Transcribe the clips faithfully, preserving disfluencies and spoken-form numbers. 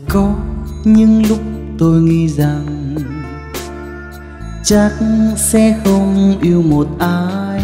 Có những lúc tôi nghĩ rằng chắc sẽ không yêu một ai,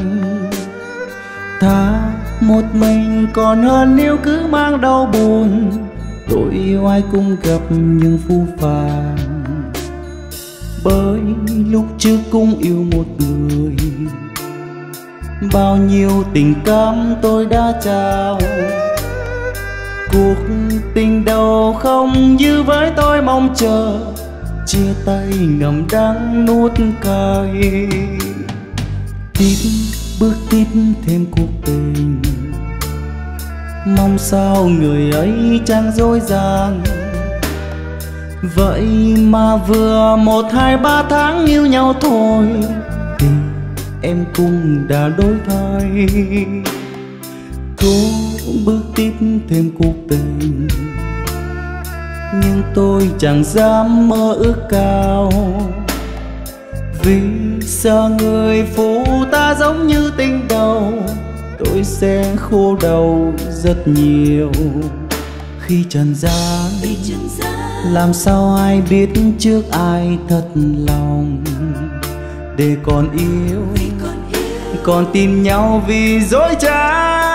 thà một mình còn hơn nếu cứ mang đau buồn. Tôi yêu ai cũng gặp những phũ phàng, bởi lúc trước cũng yêu một người. Bao nhiêu tình cảm tôi đã trao, cuộc tình đầu không như với tôi mong chờ. Chia tay ngậm đắng nuốt cay, tiếp bước tiếp thêm cuộc tình. Mong sao người ấy chẳng dối gian, vậy mà vừa một hai ba tháng yêu nhau thôi thì em cũng đã đổi thay. Cố bước tiếp thêm cuộc tình, nhưng tôi chẳng dám mơ ước cao, vì sợ người phụ ta giống như tình đầu. Tôi sẽ khô đầu rất nhiều khi trần gian, làm sao ai biết trước ai thật lòng. Để còn yêu, còn tin nhau vì dối trá.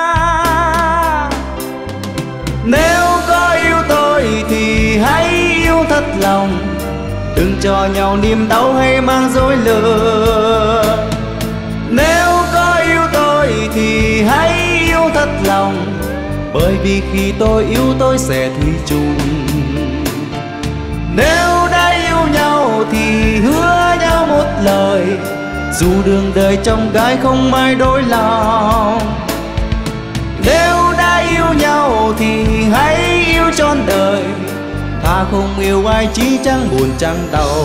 Nếu có yêu tôi thì hãy yêu thật lòng, đừng cho nhau niềm đau hay mang dối lừa. Nếu có yêu tôi thì hãy yêu thật lòng, bởi vì khi tôi yêu tôi sẽ thủy chung. Nếu đã yêu nhau thì hứa nhau một lời, dù đường đời trong gai không ai đổi lòng. Nếu đã yêu nhau thì hãy yêu trọn đời, ta không yêu ai chỉ chẳng buồn chẳng đau.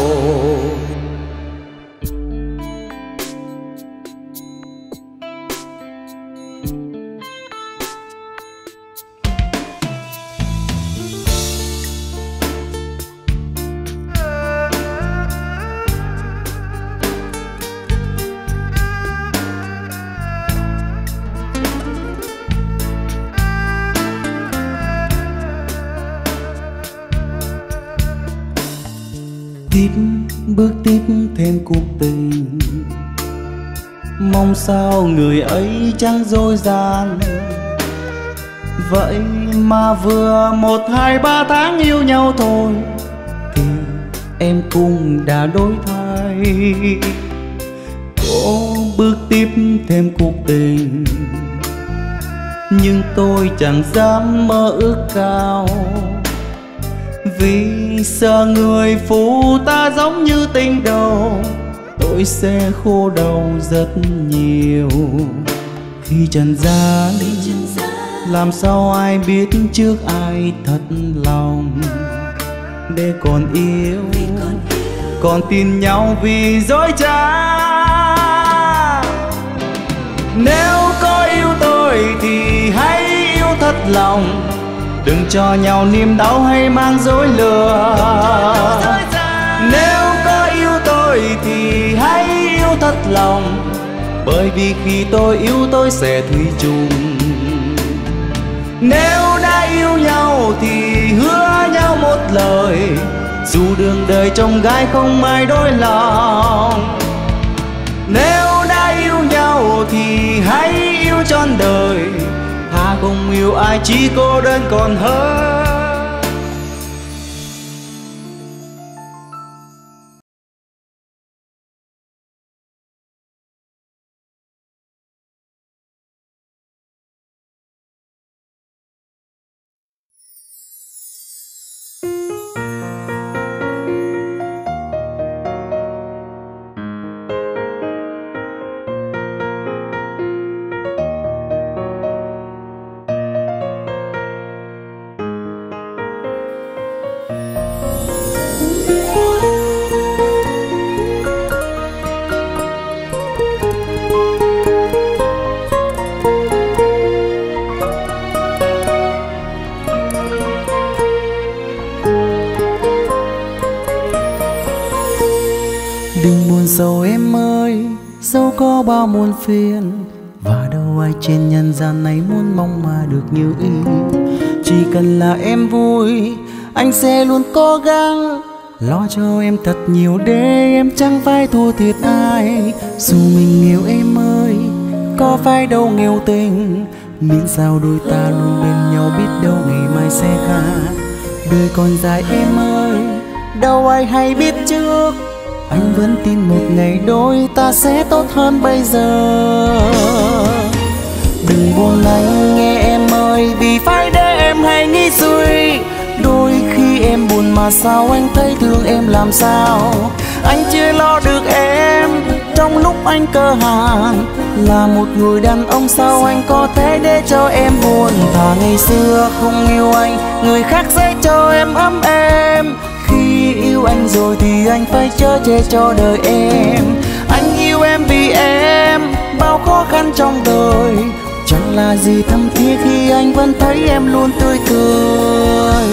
Tiếp bước tiếp thêm cuộc tình, mong sao người ấy chẳng dối gian, vậy mà vừa một hai ba tháng yêu nhau thôi thì em cũng đã đổi thay. Cố bước tiếp thêm cuộc tình, nhưng tôi chẳng dám mơ ước cao, vì sợ người phụ ta giống như tình đầu. Tôi sẽ khô đầu rất nhiều khi trần gian, làm sao ai biết trước ai thật lòng. Để còn yêu, còn tin nhau vì dối trá. Nếu có yêu tôi thì hãy yêu thật lòng, đừng cho nhau niềm đau hay mang dối lừa. Nếu có yêu tôi thì hãy yêu thật lòng, bởi vì khi tôi yêu tôi sẽ thủy chung. Nếu đã yêu nhau thì hứa nhau một lời, dù đường đời trong gai không ai đổi lòng. Nếu đã yêu nhau thì hãy yêu trọn đời, thà không yêu ai chỉ cô đơn còn hơn. Đừng buồn sầu em ơi, dẫu có bao muôn phiền, và đâu ai trên nhân gian này muốn mong mà được như ý. Chỉ cần là em vui, anh sẽ luôn cố gắng lo cho em thật nhiều để em chẳng phải thua thiệt ai. Dù mình nghèo em ơi, có phải đâu nghèo tình, miễn sao đôi ta luôn bên nhau, biết đâu ngày mai sẽ khác. Đời còn dài em ơi, đâu ai hay biết trước, anh vẫn tin một ngày đôi ta sẽ tốt hơn bây giờ. Đừng buồn anh nghe em ơi, vì phải để em hay nghĩ suy. Đôi khi em buồn mà sao anh thấy thương em làm sao. Anh chưa lo được em trong lúc anh cơ hàn, là một người đàn ông sao anh có thể để cho em buồn. Thà ngày xưa không yêu anh, người khác sẽ cho em ấm êm. Khi yêu anh rồi thì anh phải chở che cho đời em. Anh yêu em vì em bao khó khăn trong đời, chẳng là gì thâm thiết khi anh vẫn thấy em luôn tươi cười.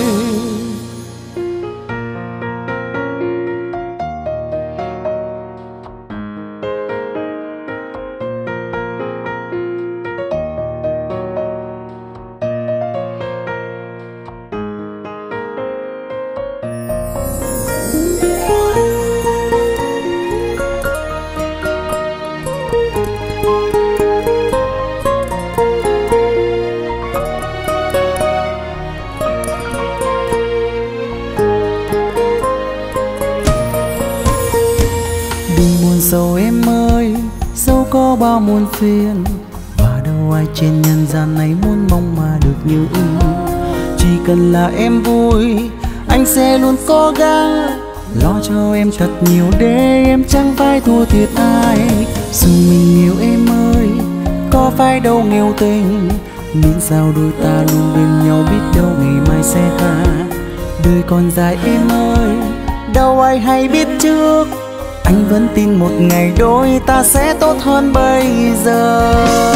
Dẫu em ơi, dẫu có bao muôn phiền, và đâu ai trên nhân gian này muốn mong mà được như ý. Chỉ cần là em vui, anh sẽ luôn cố gắng lo cho em thật nhiều để em chẳng phải thua thiệt ai. Dù mình nghèo em ơi, có phải đâu nghèo tình, miễn sao đôi ta luôn bên nhau, biết đâu ngày mai sẽ khác. Đời còn dài em ơi, đâu ai hay biết trước, anh vẫn tin một ngày đôi ta sẽ tốt hơn bây giờ.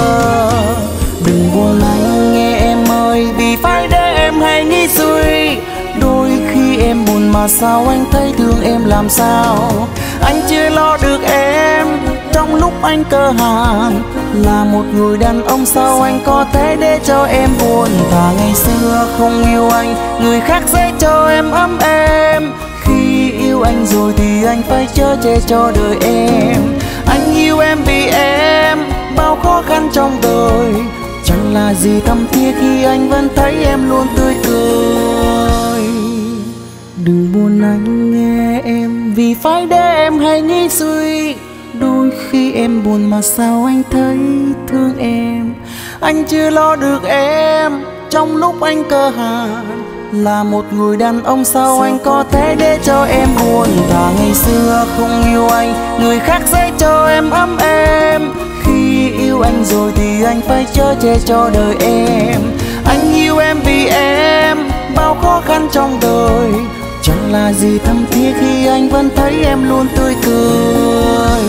Đừng buồn anh nghe em ơi, vì phải để em hay nghĩ suy. Đôi khi em buồn mà sao anh thấy thương em làm sao. Anh chưa lo được em trong lúc anh cơ hàn, là một người đàn ông sao anh có thể để cho em buồn. Thà ngày xưa không yêu anh, người khác sẽ cho em ấm êm. Khi yêu anh rồi thì anh phải chở che cho đời em. Anh yêu em vì em bao khó khăn trong đời, chẳng là gì thâm thiết khi anh vẫn thấy em luôn tươi cười. Đừng buồn anh nghe em, vì phải để em hay nghĩ suy. Đôi khi em buồn mà sao anh thấy thương em. Anh chưa lo được em trong lúc anh cơ hàn, là một người đàn ông sao anh có thể để cho em buồn. Thà ngày xưa không yêu anh, người khác sẽ cho em ấm êm. Khi yêu anh rồi thì anh phải chở che cho đời em. Anh yêu em vì em bao khó khăn trong đời, chẳng là gì thâm thiết khi anh vẫn thấy em luôn tươi cười.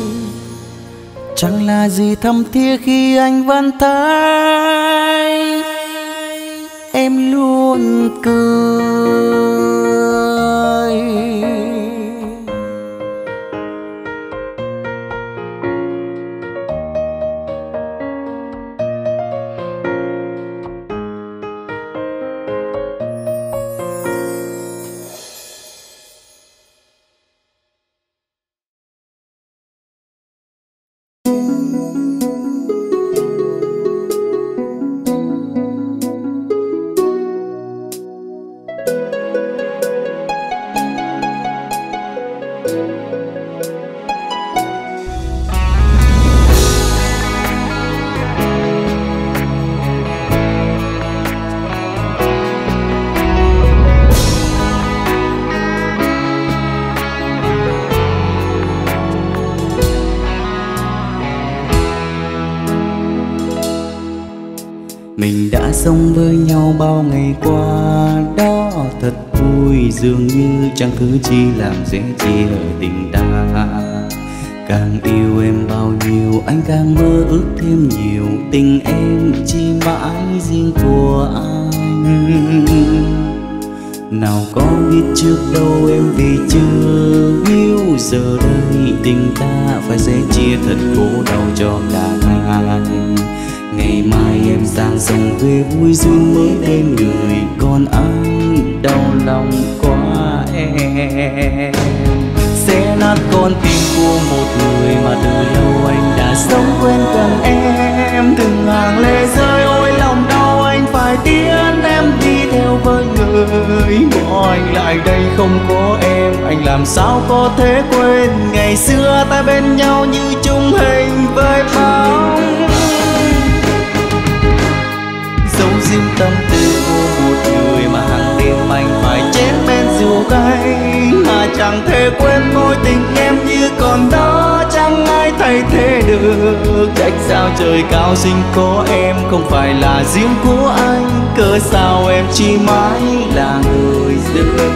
Chẳng là gì thâm thiết khi anh vẫn thấy em luôn cười. Mình đã sống với nhau bao ngày qua, đó thật vui, dường như chẳng thứ chi làm dễ chia tình ta. Càng yêu em bao nhiêu, anh càng mơ ước thêm nhiều, tình em chỉ mãi riêng của anh. Nào có biết trước đâu em vì chưa yêu, giờ đây tình ta phải dễ chia, thật khổ đau cho cả hai. Ngày mai em sang sông về vui duyên mới bên người, còn anh đau lòng quá em. Sẽ nát con tim của một người mà từ lâu anh đã sống quên gần em. Từng hàng lệ rơi ôi lòng đau anh phải tiến em đi theo với người. Bỏ anh lại đây không có em, anh làm sao có thể quên ngày xưa ta bên nhau như chung hình với bóng. Giấu riêng tâm tư của một người mà hàng đêm anh phải chén men rượu cay, mà chẳng thể quên mối tình em như còn đó, chẳng ai thay thế được. Trách sao trời cao sinh có em không phải là riêng của anh, cớ sao em chỉ mãi là người dưng.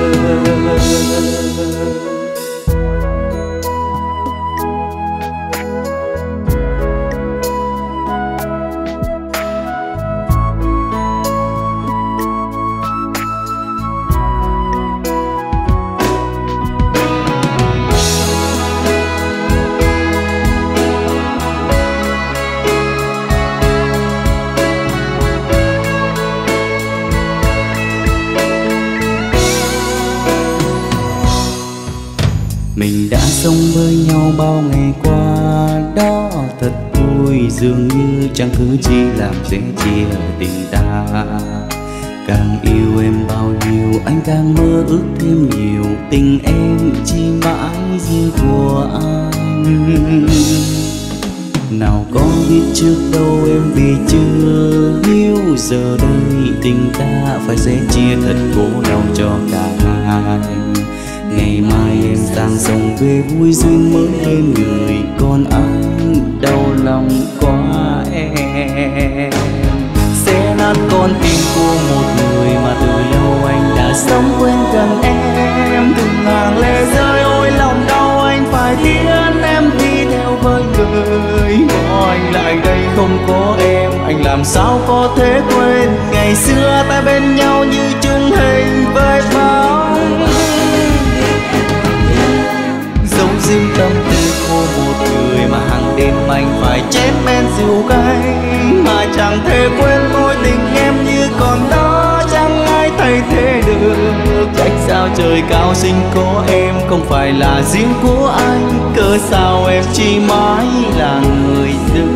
Mình đã sống với nhau bao ngày qua, đó thật vui, dường như chẳng cứ chi làm dễ chia tình ta. Càng yêu em bao nhiêu anh càng mơ ước thêm nhiều, tình em chỉ mãi riêng của anh. Nào có biết trước đâu em vì chưa hiểu, giờ đây tình ta phải sẽ chia thật khổ đau cho cả hai. Ngày mai em sang sông về vui duyên mới lên người, còn anh đau lòng quá em. Sẽ nát con tim của một người mà từ lâu anh đã sống quên gần em. Từng hàng lệ rơi ôi lòng đau anh phải tiến em đi theo với người. Bỏ anh lại đây không có em, anh làm sao có thể quên ngày xưa ta bên nhau như chung hình với bóng. Giấu riêng tâm tư của một người mà hàng đêm anh phải chén men rượu cay, mà chẳng thể quên mối tình em như còn đó, chẳng ai thay thế được. Trách sao trời cao sinh có em không phải là riêng của anh, cớ sao em chỉ mãi là người dưng.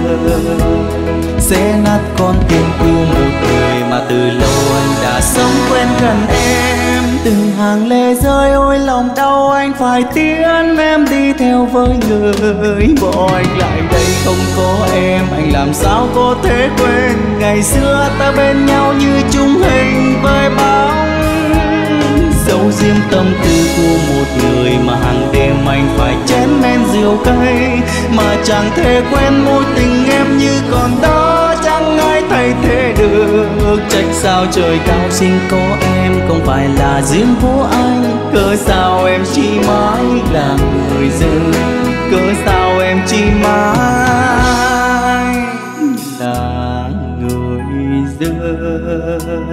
Sẽ nát con tim của một người mà từ lâu anh đã sống quen gần em. Từng hàng lệ rơi ôi lòng đau anh phải tiến em đi theo với người. Bỏ anh lại đây không có em, anh làm sao có thể quên ngày xưa ta bên nhau như chung hình với bóng. Giấu riêng tâm tư của một người mà hàng đêm anh phải chén men rượu cay, mà chẳng thể quên mối tình em như còn đó, chẳng ai thay thế được. Trách sao trời cao sinh có em không phải là riêng của anh, cớ sao em chỉ mãi là người dưng, cớ sao em chỉ mãi là người dưng.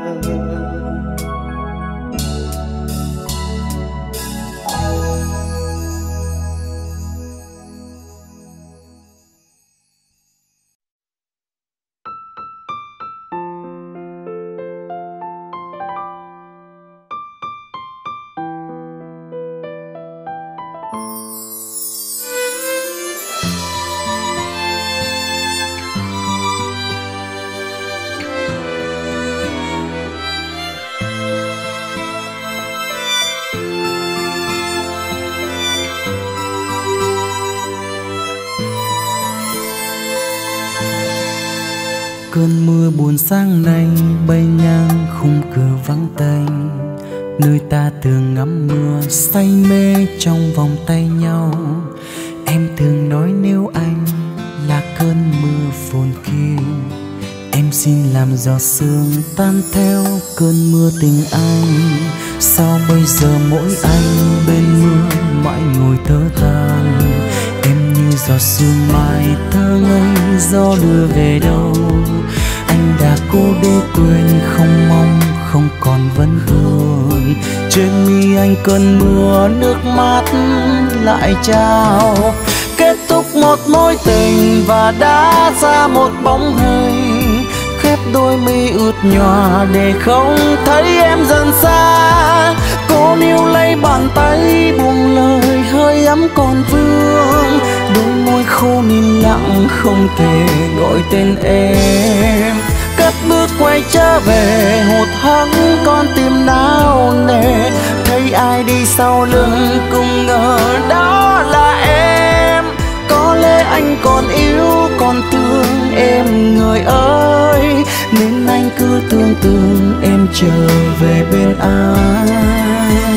Cơn mưa buồn sáng nay bay ngang khung cửa vắng tênh, nơi ta thường ngắm mưa say mê trong vòng tay nhau. Em thường nói nếu anh là cơn mưa phồn kia, em xin làm giọt sương tan theo cơn mưa tình anh. Sao bây giờ mỗi anh bên mưa mãi ngồi thở than, em như giọt sương mai thơ ngây gió đưa về đâu. Anh đã cố để quên không mong không còn vẫn thương, trên mi anh cơn mưa nước mắt lại trao. Kết thúc một mối tình và đã ra một bóng hình, khép đôi mi ướt nhòa để không thấy em dần xa. Cô níu lấy bàn tay buông lời hơi ấm còn vương, đôi môi khô nín lặng không thể gọi tên em. Cất bước quay trở về hụt hẫng con tim nao nề, thấy ai đi sau lưng cũng ngờ đó là em. Có lẽ anh còn yêu còn thương em người ơi, nên anh cứ tưởng tượng em trở về bên anh.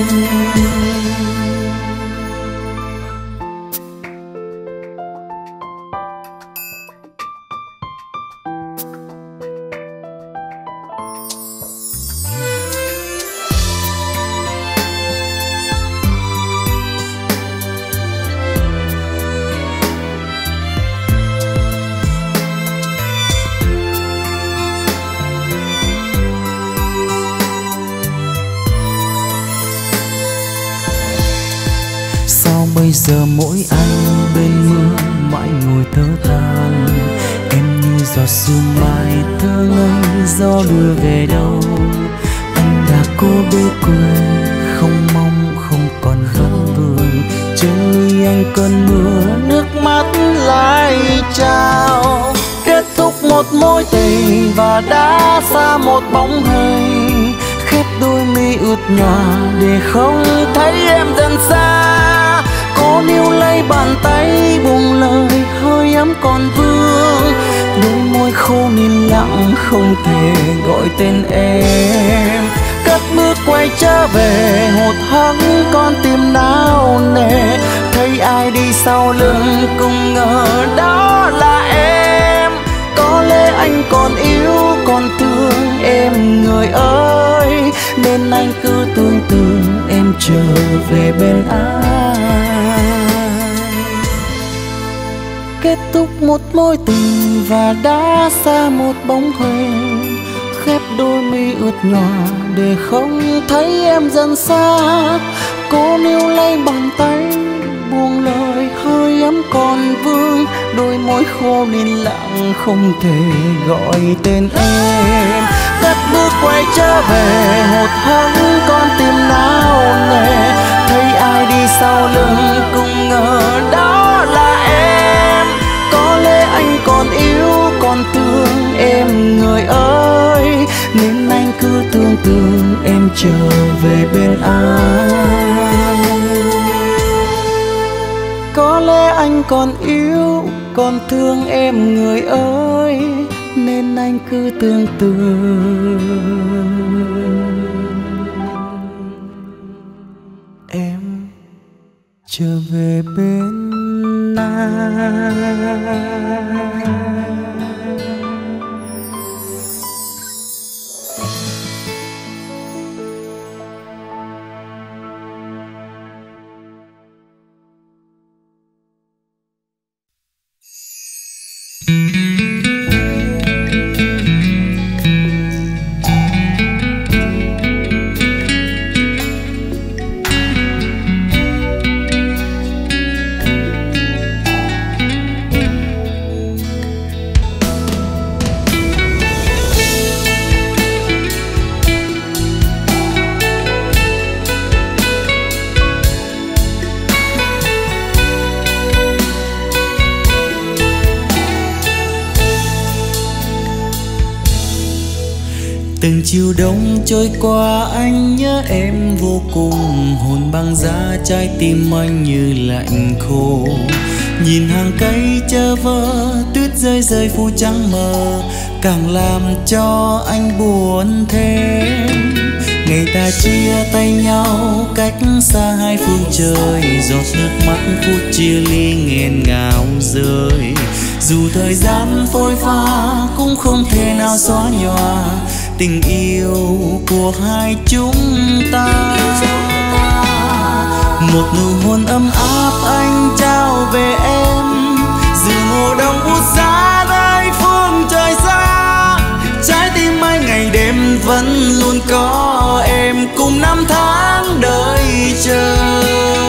Bây giờ mỗi anh bên mưa mãi ngồi thở than, em như giọt sương mai thơ ngây gió đưa về đâu. Anh đã cố biết quên không mong không còn vấn vương, trên anh cơn mưa nước mắt lại trao. Kết thúc một mối tình và đã xa một bóng hình, khép đôi mi ướt nhòa để không thấy em dần xa. Cô níu lấy bàn tay buông lời hơi ấm còn vương, đôi môi khô nín lặng không thể gọi tên em. Cất bước quay trở về hụt hẫng con tim nao nề, thấy ai đi sau lưng cũng ngờ đó là em. Có lẽ anh còn yêu còn thương em người ơi, nên anh cứ tưởng tượng em trở về bên anh. Kết thúc một mối tình và đã xa một bóng hình, khép đôi mi ướt nhòa để không thấy em dần xa. Cô níu lấy bàn tay buông lời hơi ấm còn vương, đôi môi khô nín lặng không thể gọi tên em. Cất bước quay trở về hụt hẫng con tim nao nề, thấy ai đi sau lưng cũng ngờ đó là em. Có lẽ anh còn yêu còn thương em người ơi, nên anh cứ tưởng tượng em trở về bên anh. Có lẽ anh còn yêu còn thương em người ơi, nên anh cứ tưởng tượng em trở về bên anh. Từng chiều đông trôi qua anh nhớ em vô cùng, hồn băng giá trái tim anh như lạnh khô. Nhìn hàng cây chơ vơ tuyết rơi rơi phủ trắng mờ, càng làm cho anh buồn thêm. Ngày ta chia tay nhau cách xa hai phương trời, giọt nước mắt phút chia ly nghẹn ngào rơi. Dù thời gian phôi pha cũng không thể nào xóa nhòa tình yêu của hai chúng ta. Một nụ hôn ấm áp anh trao về em, dù mùa đông buốt giá nơi phương trời xa. Trái tim anh ngày đêm vẫn luôn có em, cùng năm tháng đợi chờ.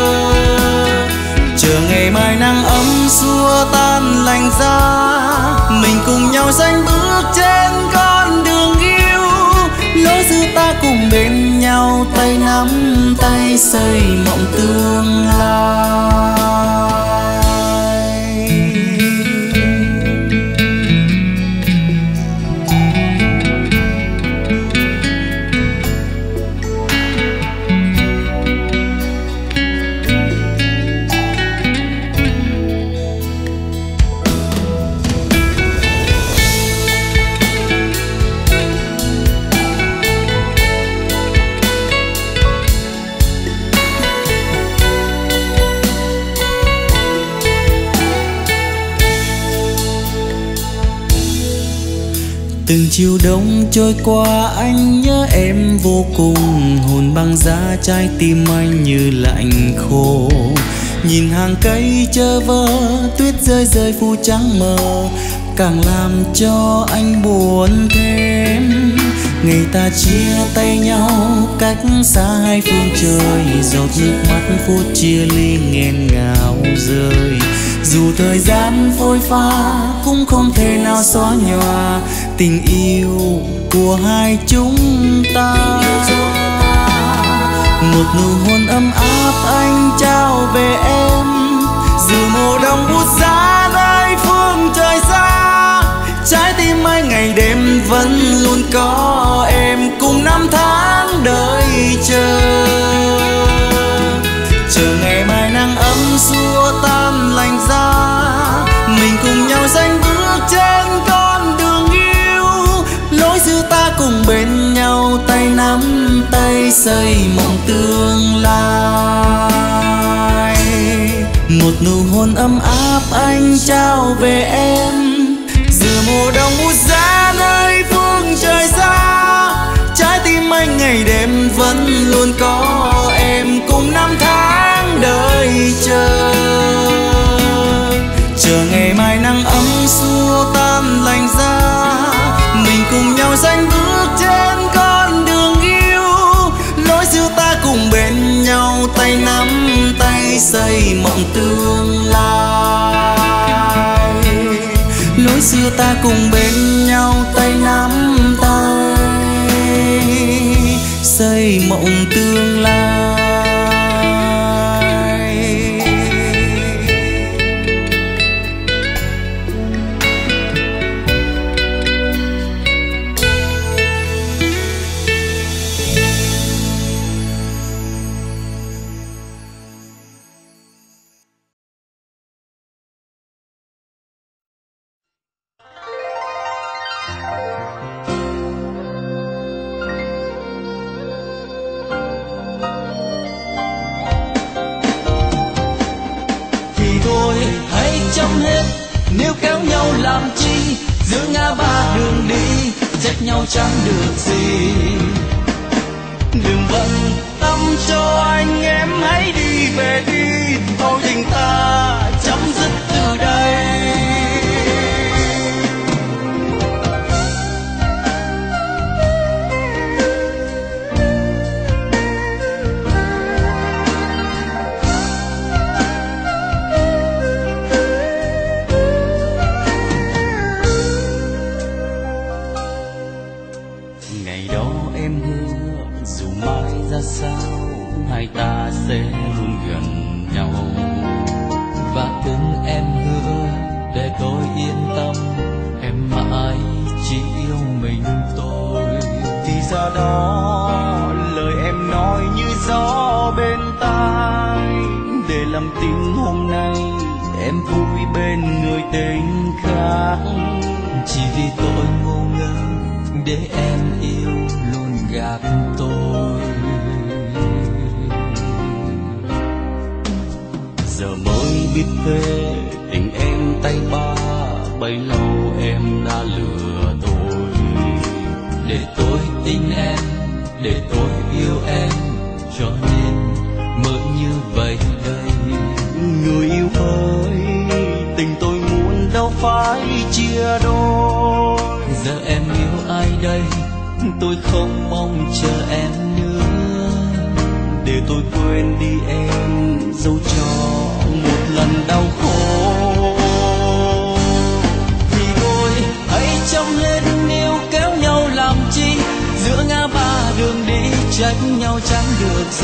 Chờ ngày mai nắng ấm xua tan lạnh giá, mình cùng nhau sánh bước trên con đường yêu. Lối xưa ta cùng bên nhau, tay nắm tay xây mộng tương lai. Từng chiều đông trôi qua anh nhớ em vô cùng, hồn băng giá trái tim anh như lạnh khô. Nhìn hàng cây chơ vơ, tuyết rơi rơi phủ trắng mờ, càng làm cho anh buồn thêm. Ngày ta chia tay nhau cách xa hai phương trời, giọt nước mắt phút chia ly nghẹn ngào rơi. Dù thời gian phôi pha cũng không thể nào xóa nhòa tình yêu của hai chúng ta. Một nụ hôn ấm áp anh trao về em, dù mùa đông buốt giá nơi phương trời xa. Trái tim anh ngày đêm vẫn luôn có em, cùng năm tháng đợi chờ. Chờ ngày mai nắng ấm xua tan lạnh giá, mình cùng nhau sánh bước trên con đường yêu. Lối xưa ta cùng bên nhau, tay nắm tay xây mộng tương lai. Một nụ hôn ấm áp anh trao về em, giữa mùa đông buốt giá nơi phương trời xa. Trái tim anh ngày đêm vẫn luôn có em, cùng năm tháng đợi chờ. Chờ ngày mai nắng ấm xua tan lạnh giá, mình cùng nhau sánh bước trên con đường yêu. Lối xưa ta cùng bên nhau, tay nắm tay xây mộng tương lai. Lối xưa ta cùng bên nhau, tay nắm tay xây mộng tương lai. giữa ngã ba đường đi trách nhau chẳng được gì. Đừng bận tâm cho anh, em hãy đi về đi, thôi tình ta chấm dứt từ đây. Hai ta sẽ luôn gần nhau, và từng em hứa để tôi yên tâm, em mãi chỉ yêu mình tôi. Thì ra đó lời em nói như gió bên tai, để làm tin hôm nay em vui bên người tình khác. Chỉ vì tôi ngu ngơ để em yêu luôn gạt tôi. Giờ mới biết thế tình em tay ba, bấy lâu em đã lừa tôi. Để tôi tin em, để tôi yêu em, cho nên mới như vậy đây. Người yêu ơi, tình tôi muốn đâu phải chia đôi. Giờ em yêu ai đây, tôi không mong chờ em nữa. Để tôi quên đi em, dẫu cho một lần đau khổ. Vì tôi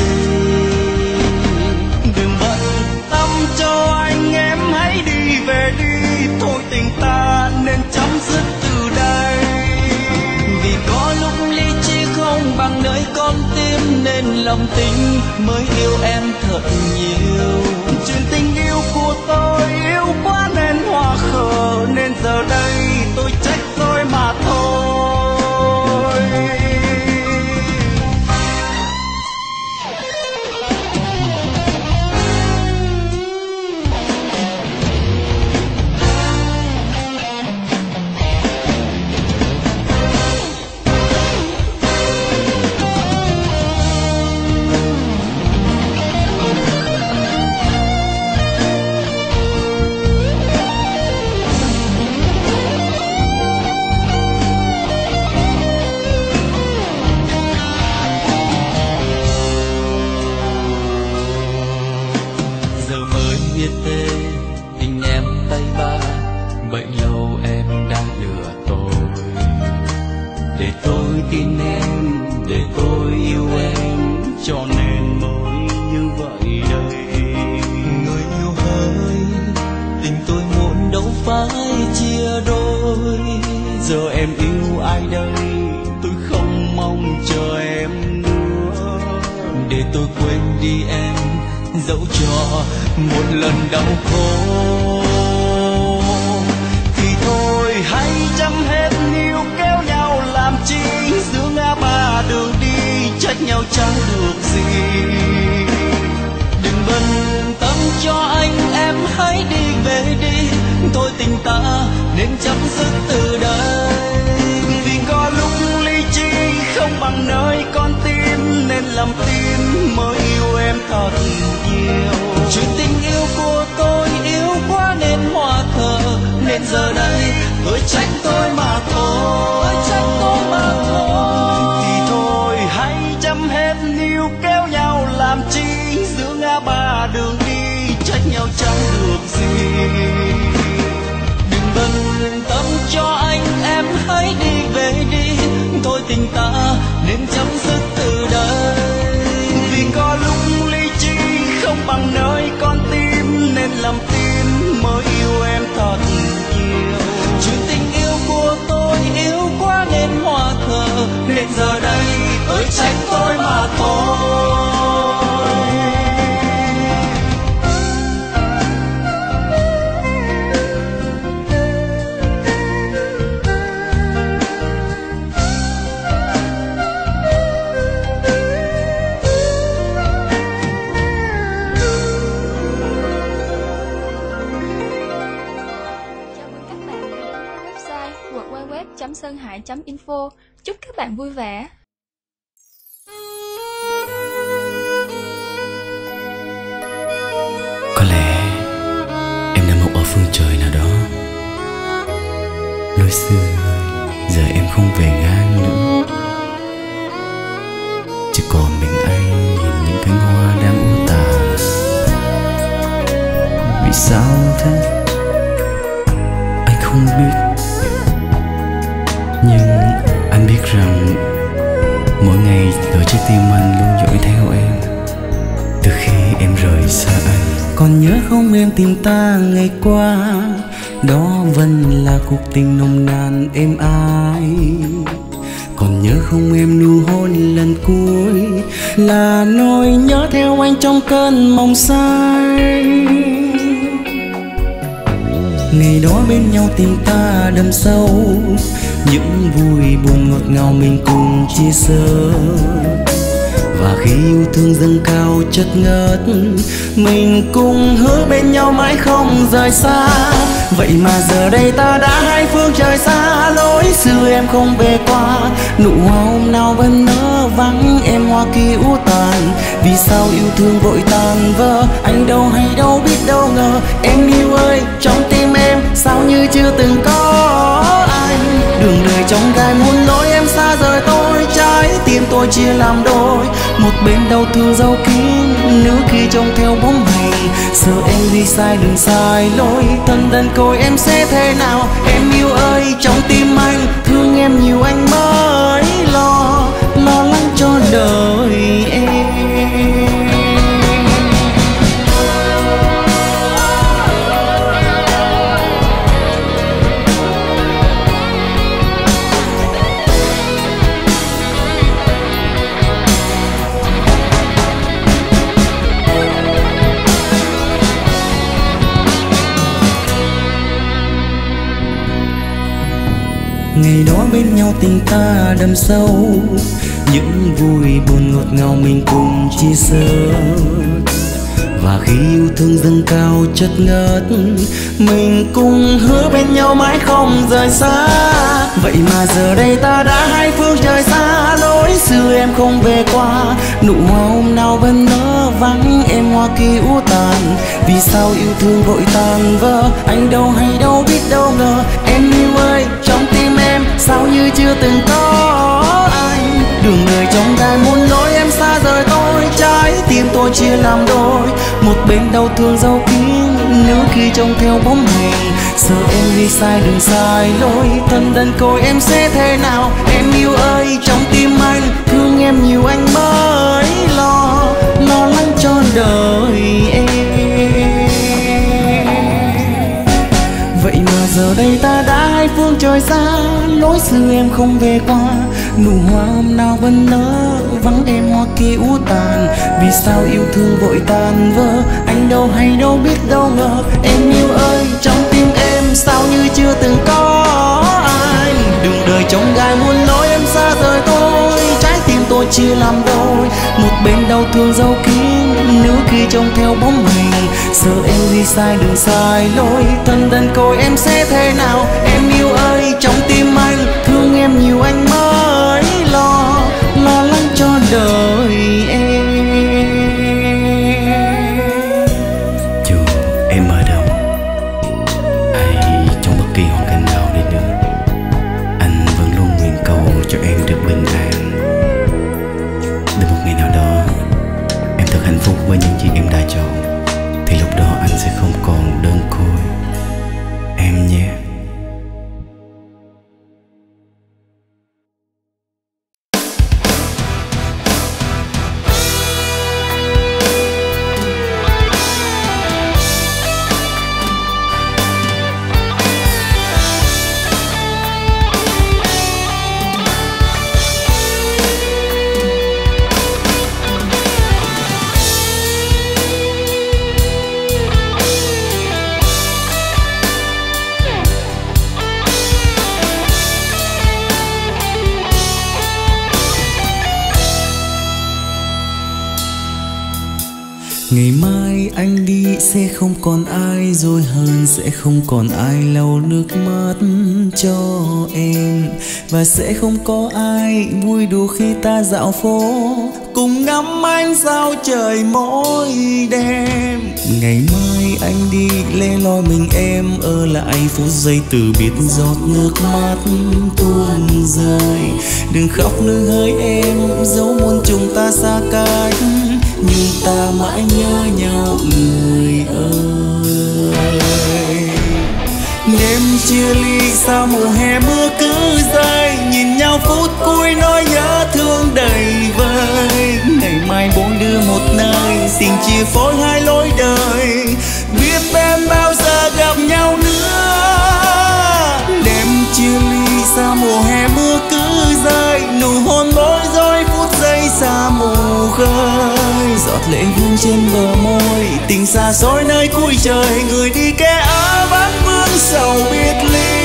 gì. Đừng bận tâm cho anh, em hãy đi về đi, thôi tình ta nên chấm dứt từ đây. Vì có lúc lý trí không bằng nơi con tim, nên lòng tình mới yêu em thật nhiều. Chuyện tình yêu của tôi yêu quá nên hoa khờ, nên giờ đây tôi trách tôi mà thôi. Tin em để tôi yêu em, cho nên mới như vậy đây. Người yêu hỡi, tình tôi muốn đâu phải chia đôi. Giờ em yêu ai đây, tôi không mong chờ em nữa. Để tôi quên đi em, dẫu cho một lần đau khổ. Thì thôi hãy chấm hết níu kéo nhau làm chi, giữa ngã ba đường đi trách nhau chẳng được gì. Đừng bận tâm cho anh, em hãy đi về đi, thôi tình ta nên chấm dứt từ đây. Vì có lúc lý trí không bằng nơi con tim, nên lòng tin mới yêu em thật nhiều. Chuyện tình yêu của tôi yêu quá nên hoa thờ, nên giờ đây tôi trách tôi mà thôi. Trách tôi mà thôi. Thì thôi hãy chấm hết níu kéo nhau làm chi, giữa ngã ba đường đi trách nhau chẳng được gì. Đừng bận tâm cho anh, em hãy đi về đi, thôi tình ta nên chấm dứt từ đây. Vì có lúc lý trí không bằng nơi con tim, nên lòng tin mới yêu em thật nhiều. Chuyện tình yêu của tôi yêu quá nên hoa thờ, nên giờ đây tôi trách tôi mà thôi. Sơn Hải chấm info. Chúc các bạn vui vẻ. Có lẽ em đã mộng ở phương trời nào đó, lối xưa giờ em không về ngang nữa. Chỉ còn mình anh nhìn những cánh hoa đang úa tàn. Vì sao thế anh không biết, nhưng anh biết rằng mỗi ngày đôi trái tim anh luôn dõi theo em từ khi em rời xa anh. Còn nhớ không em tìm ta ngày qua, đó vẫn là cuộc tình nồng nàn êm ái. Còn nhớ không em nụ hôn lần cuối, là nỗi nhớ theo anh trong cơn mộng say. Ngày đó bên nhau tình ta đậm sâu, những vui buồn ngọt ngào mình cùng chia sẻ. Và khi yêu thương dâng cao chất ngất, mình cùng hứa bên nhau mãi không rời xa. Vậy mà giờ đây ta đã hai phương trời xa, lối xưa em không về qua. Nụ hoa hôm nào vẫn nở vắng, em hoa kia úa tàn. Vì sao yêu thương vội tàn vỡ, anh đâu hay đâu biết đâu ngờ. Em yêu ơi, trong tim em sao như chưa từng có anh. Đường đời trong gai muôn lối, em xa rời tôi, trái tim tôi chia làm đôi. Một bên đau thương dấu kín, nữ khi trông theo bóng hành. Sợ em đi sai đường sai lối, thân đơn côi em sẽ thế nào. Em yêu ơi, trong tim anh thương em nhiều anh mới lo, lo lắng cho đời em. Ngày đó bên nhau tình ta đậm sâu, những vui buồn ngọt ngào mình cùng chia sẻ. Và khi yêu thương dâng cao chất ngất, mình cùng hứa bên nhau mãi không rời xa. Vậy mà giờ đây ta đã hai phương trời xa, lối xưa em không về qua. Nụ hoa hôm nào vẫn nở vắng em hoa kia úa tàn. Vì sao yêu thương vội tàn vỡ, anh đâu hay đâu biết đâu ngờ. Em yêu ơi, trong tim em sao như chưa từng có anh. Đường đời trong gai muốn nói em xa rời tôi, trái tim tôi chia làm đôi. Một bên đau thương dấu kín, nếu khi trông theo bóng hình. Sợ em đi sai đường sai lối, thân đơn côi em sẽ thế nào. Em yêu ơi, trong tim anh thương em nhiều anh mới lo, lo lắng cho đời em. Vậy mà giờ đây ta đã hai phương trời xa, lối xưa em không về qua. Nụ hoa hôm nào vẫn nở vắng em hoa kia úa tàn. Vì sao yêu thương vội tan vỡ, anh đâu hay đâu biết đâu ngờ. Em yêu ơi, trong tim em sao như chưa từng có ai. Đường đời trong gai muốn nói em xa rời tôi, trái tim tôi chia làm đôi. Một bên đau thương dấu kín, nếu khi trông theo bóng hình. Sợ em đi sai đường sai lối, thân đơn côi em sẽ thế nào. Em yêu ơi, trong tim anh thương em nhiều anh mới lo, lo lắng cho đời em. Dù em ở đâu hay trong bất kỳ hoàn cảnh nào đi nữa, anh vẫn luôn nguyện cầu cho em được bình an. Đến một ngày nào đó em thật hạnh phúc với những gì em đã chọn, thì lúc đó anh sẽ không còn đơn côi em nhé. Ngày mai anh đi sẽ không còn ai dối hơn, sẽ không còn ai lau nước mắt cho em. Và sẽ không có ai vui đùa khi ta dạo phố, cùng ngắm ánh sao trời mỗi đêm. Ngày mai anh đi lẻ loi mình em ở lại phút giây từ biệt giọt nước mắt tuôn rơi. Đừng khóc nương hỡi em, dẫu muôn chúng ta xa cách, nhưng ta mãi nhớ nhau người ơi. Đêm chia ly sao mùa hè mưa cứ rơi, nhìn nhau phút cuối nỗi nhớ thương đầy vơi. Ngày mai bốn đứa một nơi, tình chia phối hai lối đời, biết em bao giờ gặp nhau nữa. Đêm chia ly sao mùa hè mưa cứ rơi, nụ hôn bối rối phút giây xa mù khơi. Giọt lệ vương trên bờ môi, tình xa xôi nơi cuối trời, người đi kẻ ở vắng vương sầu biệt ly.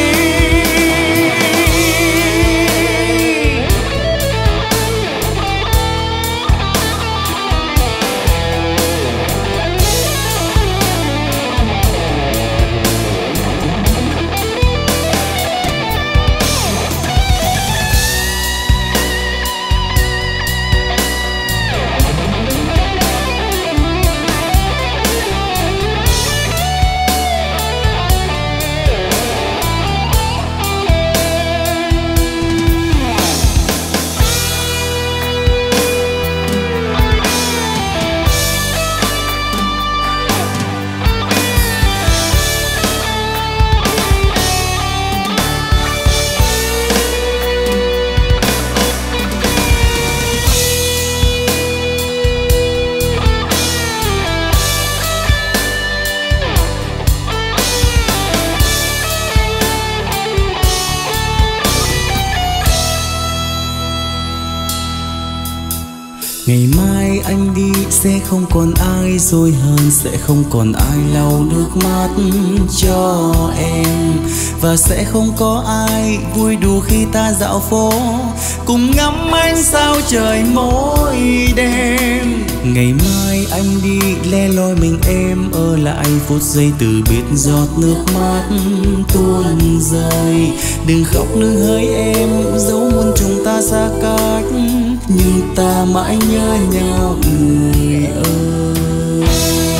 Ngày mai anh đi sẽ không còn ai dối hơn, sẽ không còn ai lau nước mắt cho em. và sẽ không có ai vui đùa khi ta dạo phố cùng ngắm ánh sao trời mỗi đêm. Ngày mai anh đi le loi mình em ở lại phút giây từ biệt giọt nước mắt tuôn rơi. Đừng khóc nương hỡi em, dẫu muôn chúng ta xa cách nhưng ta mãi nhớ nhau người ơi.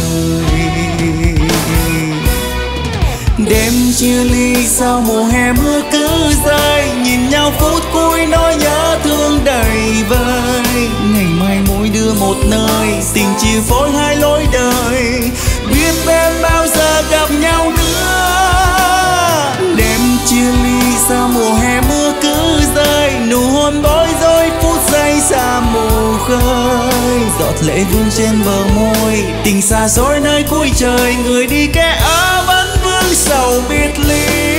Đêm chia ly sao mùa hè mưa cứ rơi, nhìn nhau phút cuối nỗi nhớ thương đầy vơi. Ngày mai mỗi đứa một nơi, tình chia phối hai lối đời, biết bên bao giờ gặp nhau nữa. Đêm chia ly sao mùa hè mưa cứ rơi, nụ hôn bối rối phút giây xa mù khơi. Giọt lệ vương trên bờ môi, tình xa xôi nơi cuối trời, người đi kẻ ở vẫn vương sầu biệt ly.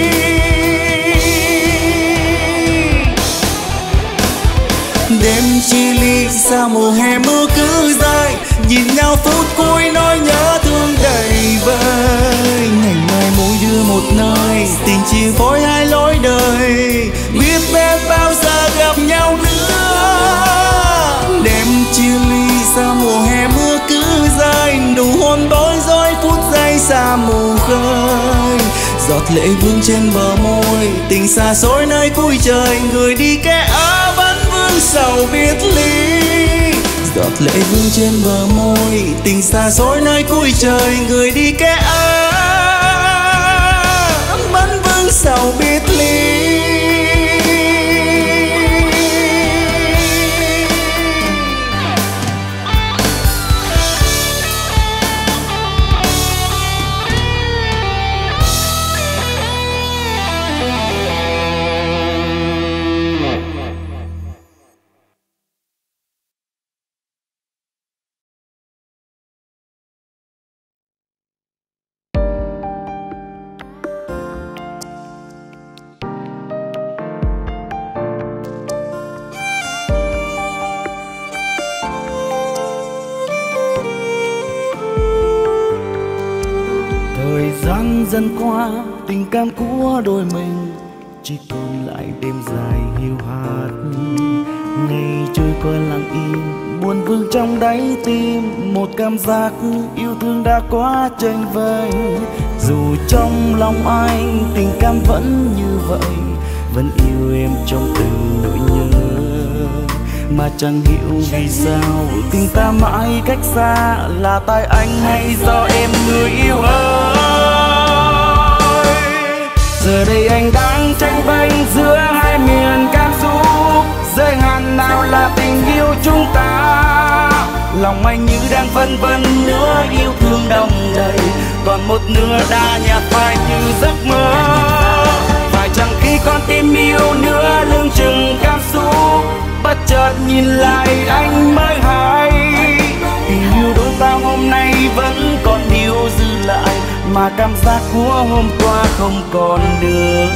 Đêm chia ly sao mùa hè mưa cứ rơi, nhìn nhau phút cuối nỗi nhớ thương đầy vơi. Ngày mai mỗi đứa một nơi, tình chia phối hai lối đời, biết bên bao giờ gặp nhau nữa. Đêm chia ly sao mùa hè mưa cứ rơi, nụ hôn bối rối phút giây xa mù khơi. Giọt lệ vương trên bờ môi, tình xa xôi nơi cuối trời, người đi kẻ ở vẫn vương sầu biệt ly. Giọt lệ vương trên bờ môi, tình xa xôi nơi cuối trời, người đi kẻ ở vẫn vương sầu biệt ly. Dần qua tình cảm của đôi mình chỉ còn lại đêm dài hiu hắt. Ngày trôi qua lặng im buồn vương trong đáy tim, một cảm giác yêu thương đã quá chênh vênh. Dù trong lòng anh tình cảm vẫn như vậy, vẫn yêu em trong từng nỗi nhớ, mà chẳng hiểu vì sao tình ta mãi cách xa. Là tại anh hay do em người yêu ơi? Giờ đây anh đang tranh vênh giữa hai miền cảm xúc, giới hạn nào là tình yêu chúng ta. Lòng anh như đang phân vân, nửa yêu thương đong đầy, còn một nửa đã nhạt phai như giấc mơ. Phải chẳng khi con tim yêu nữa lưng chừng cảm xúc, bất chợt nhìn lại anh mới hay tình yêu đôi ta hôm nay vẫn còn điều dư lại, mà cảm giác của hôm qua không còn được.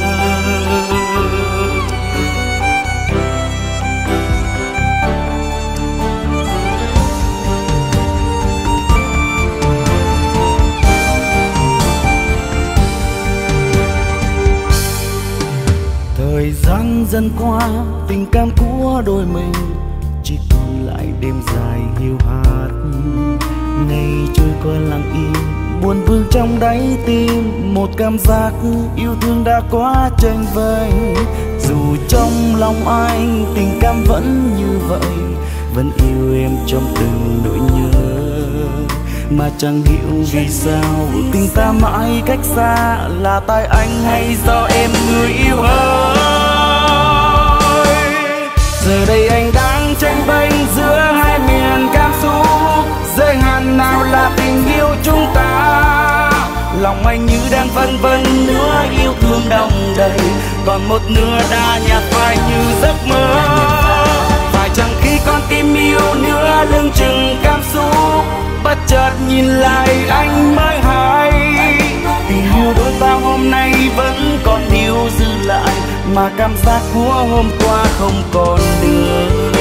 Thời gian dần qua tình cảm của đôi mình chỉ còn lại đêm dài hiu hắt. Ngày trôi qua lặng im buồn vương trong đáy tim, một cảm giác yêu thương đã quá chênh vênh. Dù trong lòng anh tình cảm vẫn như vậy, vẫn yêu em trong từng nỗi nhớ, mà chẳng hiểu vì sao tình ta mãi cách xa. Là tại anh hay do em người yêu ơi? Giờ đây anh đang tranh vênh giữa hai miền cảm xúc, giới hạn nào là tình yêu chúng ta. Lòng anh như đang phân vân, nửa yêu thương đong đầy, còn một nửa đã nhạt phai như giấc mơ. Phải chẳng khi con tim yêu nữa lưng chừng cảm xúc, bất chợt nhìn lại anh mới hay tình yêu đôi ta hôm nay vẫn còn điều dư lại, mà cảm giác của hôm qua không còn nữa.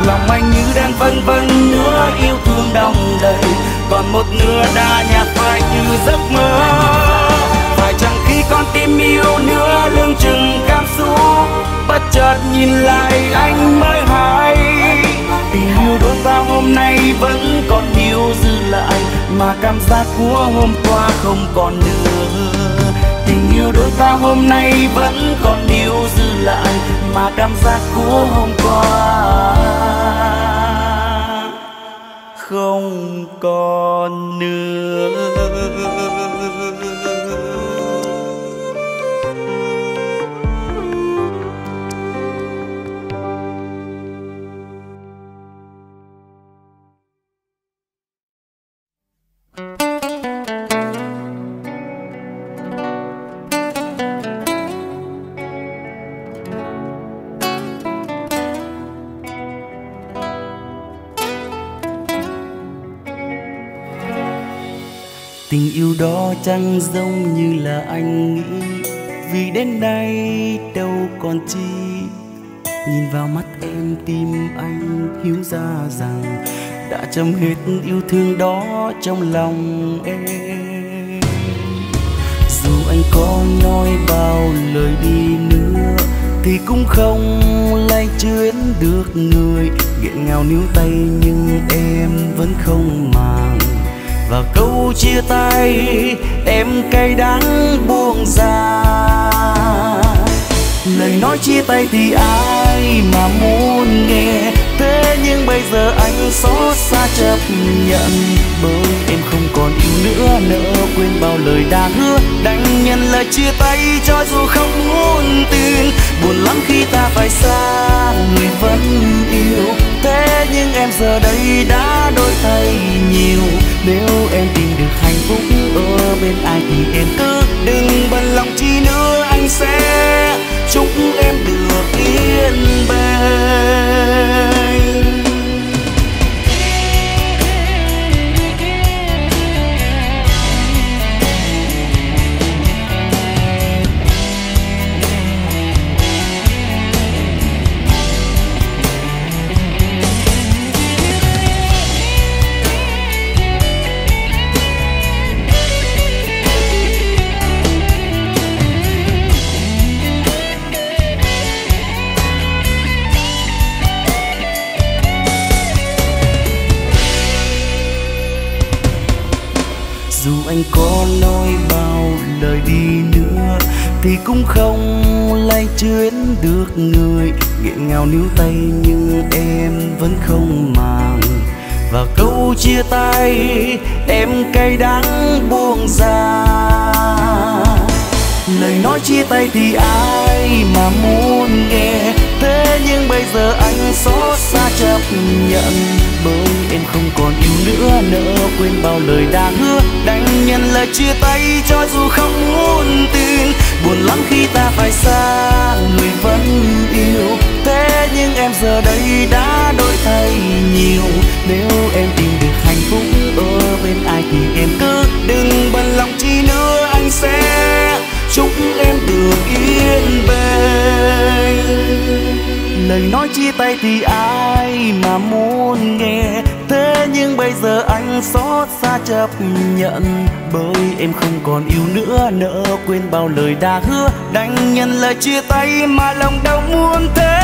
lòng anh như đang vân vân nửa yêu thương đong đầy, còn một nửa đã nhạt phai như giấc mơ. Phải chăng khi con tim yêu nữa lưng chừng cảm xúc, bất chợt nhìn lại anh mới hay tình yêu đôi ta hôm nay vẫn còn điều dư lại, mà cảm giác của hôm qua không còn nữa. Tình yêu đôi ta hôm nay vẫn còn điều dư lại, mà cảm giác của hôm qua không còn nữa. Tình yêu đó chẳng giống như là anh nghĩ, vì đến nay đâu còn chi. Nhìn vào mắt em tim anh hiểu ra rằng đã chấm hết yêu thương đó trong lòng em. Dù anh có nói bao lời đi nữa thì cũng không lay chuyển được người. Nghẹn ngào níu tay nhưng em vẫn không màng, và câu chia tay em cay đắng buông ra. Lời nói chia tay thì ai mà muốn nghe, thế nhưng bây giờ anh xót xa chấp nhận, bởi em không còn yêu nữa. Nỡ quên bao lời đã hứa, đành nhận lời chia tay cho dù không muốn tin. Buồn lắm khi ta phải xa người vẫn yêu, thế nhưng em giờ đây đã đổi thay nhiều. Nếu em tìm được hạnh phúc ở bên ai thì em cứ đừng bận lòng chi nữa, anh sẽ chúc em được yên bình. Dù anh có nói bao lời đi nữa thì cũng không lay chuyển được người. Nghẹn ngào níu tay nhưng em vẫn không màng, và câu chia tay em cay đắng buông ra. Lời nói chia tay thì ai mà muốn nghe, thế nhưng bây giờ anh xót xa chấp nhận, bởi em không còn yêu nữa. Nỡ quên bao lời đã hứa, đành nhận lời chia tay cho dù không muốn tin. Buồn lắm khi ta phải xa người vẫn yêu, thế nhưng em giờ đây đã đổi thay nhiều. Nếu em tìm được hạnh phúc ở bên ai thì em cứ đừng bận lòng chi nữa, anh sẽ chúc em được yên bình. Lời nói chia tay thì ai mà muốn nghe, thế nhưng bây giờ anh xót xa chấp nhận, bởi em không còn yêu nữa. Nỡ quên bao lời đã hứa, đành nhận lời chia tay mà lòng đâu muốn thế.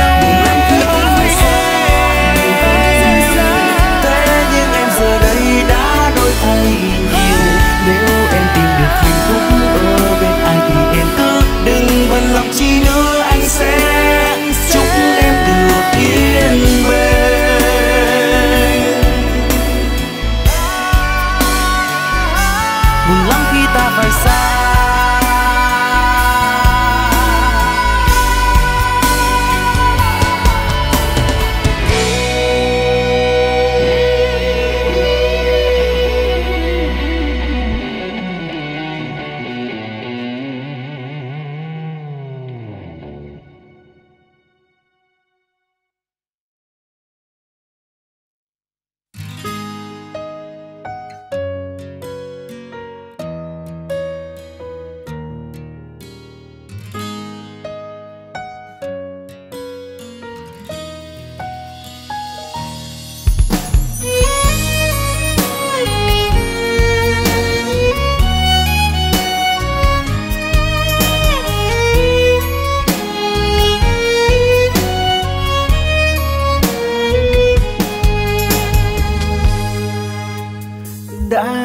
Thế nhưng em giờ đây đã đổi thay nhiều. Nếu em tìm được hạnh phúc ở bên ai thì em cứ đừng bận lòng chi nữa, anh sẽ chúc em được yên bình. Buồn lắm khi ta phải xa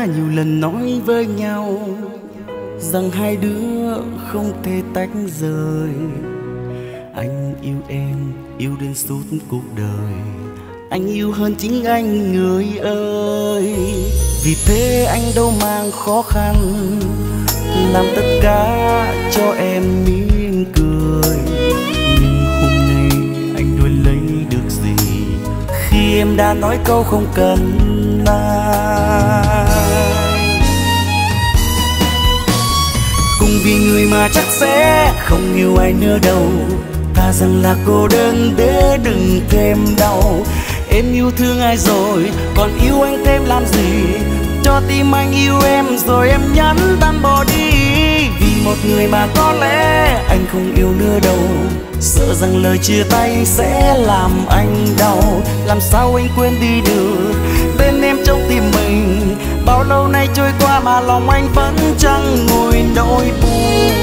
đã nhiều lần nói với nhau rằng hai đứa không thể tách rời. Anh yêu em, yêu đến suốt cuộc đời. Anh yêu hơn chính anh người ơi. Vì thế anh đâu mang khó khăn, làm tất cả cho em mỉm cười. Nhưng hôm nay anh đòi lấy được gì khi em đã nói câu không cần ai. Cùng vì người mà chắc sẽ không yêu ai nữa đâu. Thà rằng là cô đơn để đừng thêm đau. Em yêu thương ai rồi, còn yêu anh thêm làm gì? Cho tim anh yêu em rồi em nhắn tan bỏ đi. Vì một người mà có lẽ anh không yêu nữa đâu. Sợ rằng lời chia tay sẽ làm anh đau. Làm sao anh quên đi được bên em trong tim mình. Bao lâu nay trôi qua mà lòng anh vẫn chẳng nguôi nỗi buồn.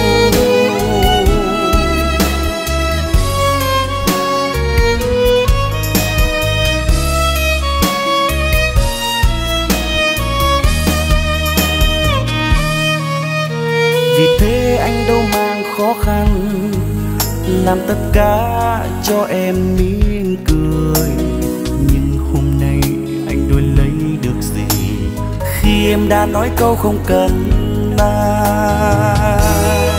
Vì thế anh đâu mang khó khăn, làm tất cả cho em mỉm cười. Nhưng hôm nay anh đòi lấy được gì khi em đã nói câu không cần ai.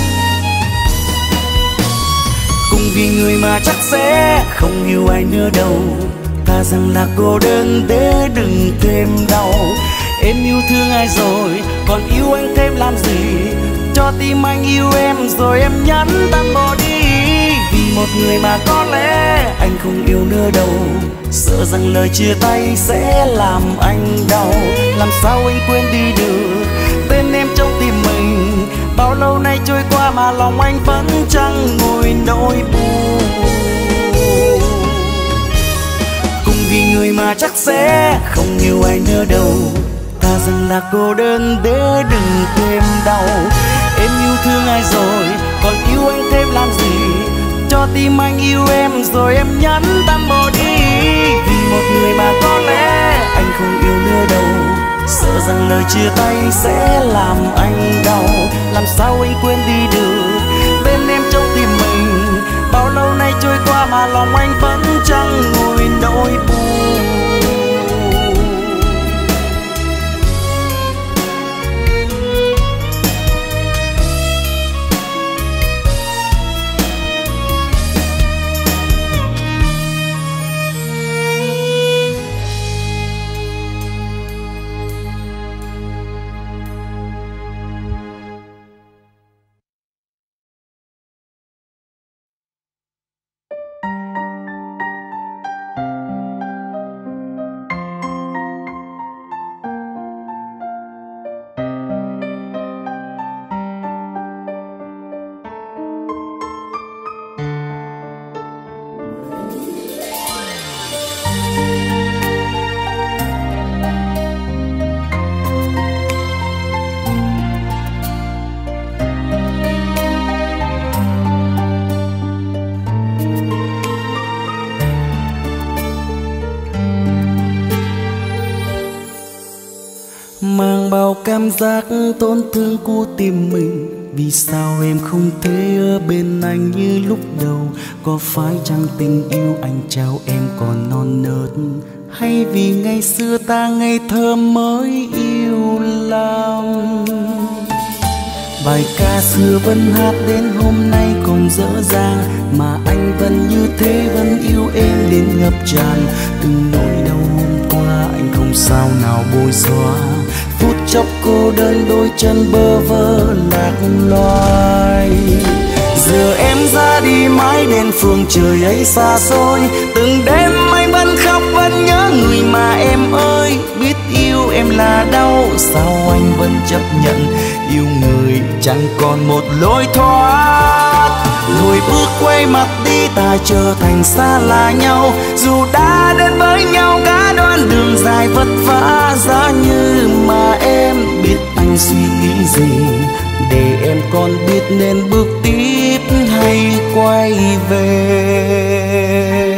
Cùng vì người mà chắc sẽ không yêu ai nữa đâu. Thà rằng là cô đơn để đừng thêm đau. Em yêu thương ai rồi, còn yêu anh thêm làm gì? Cho tim anh yêu em rồi em nhắn tan bỏ đi. Vì một người mà có lẽ anh không yêu nữa đâu. Sợ rằng lời chia tay sẽ làm anh đau. Làm sao anh quên đi được tên em trong tim mình. Bao lâu nay trôi qua mà lòng anh vẫn chẳng nguôi nỗi buồn. Cùng vì người mà chắc sẽ không yêu ai nữa đâu. Thà rằng là cô đơn để đừng thêm đau. Em yêu thương ai rồi, còn yêu anh thêm làm gì? Cho tim anh yêu em rồi em nhắn tan bỏ đi. Vì một người mà có lẽ anh không yêu nữa đâu. Sợ rằng lời chia tay sẽ làm anh đau. Làm sao anh quên đi được bên em trong tim mình. Bao lâu nay trôi qua mà lòng anh vẫn chẳng nguôi nỗi buồn. Mang bao cảm giác tổn thương của tim mình. Vì sao em không thể ở bên anh như lúc đầu? Có phải chăng tình yêu anh trao em còn non nớt? Hay vì ngày xưa ta ngây thơ mới yêu lòng? Bài ca xưa vẫn hát đến hôm nay còn dở dang. Mà anh vẫn như thế, vẫn yêu em đến ngập tràn. Từng nỗi đau hôm qua anh không sao nào bôi xóa. Phút chốc cô đơn đôi chân bơ vơ lạc loài. Giờ em ra đi mãi đến phương trời ấy xa xôi. Từng đêm anh vẫn khóc vẫn nhớ người mà em ơi. Biết yêu em là đau, sao anh vẫn chấp nhận yêu người chẳng còn một lối thoát. Lùi bước quay mặt đi, ta trở thành xa lạ nhau. Dù đã đến với nhau cả đoạn đường dài vất vả. Giá như mà em biết anh suy nghĩ gì, để em còn biết nên bước tiếp hay quay về.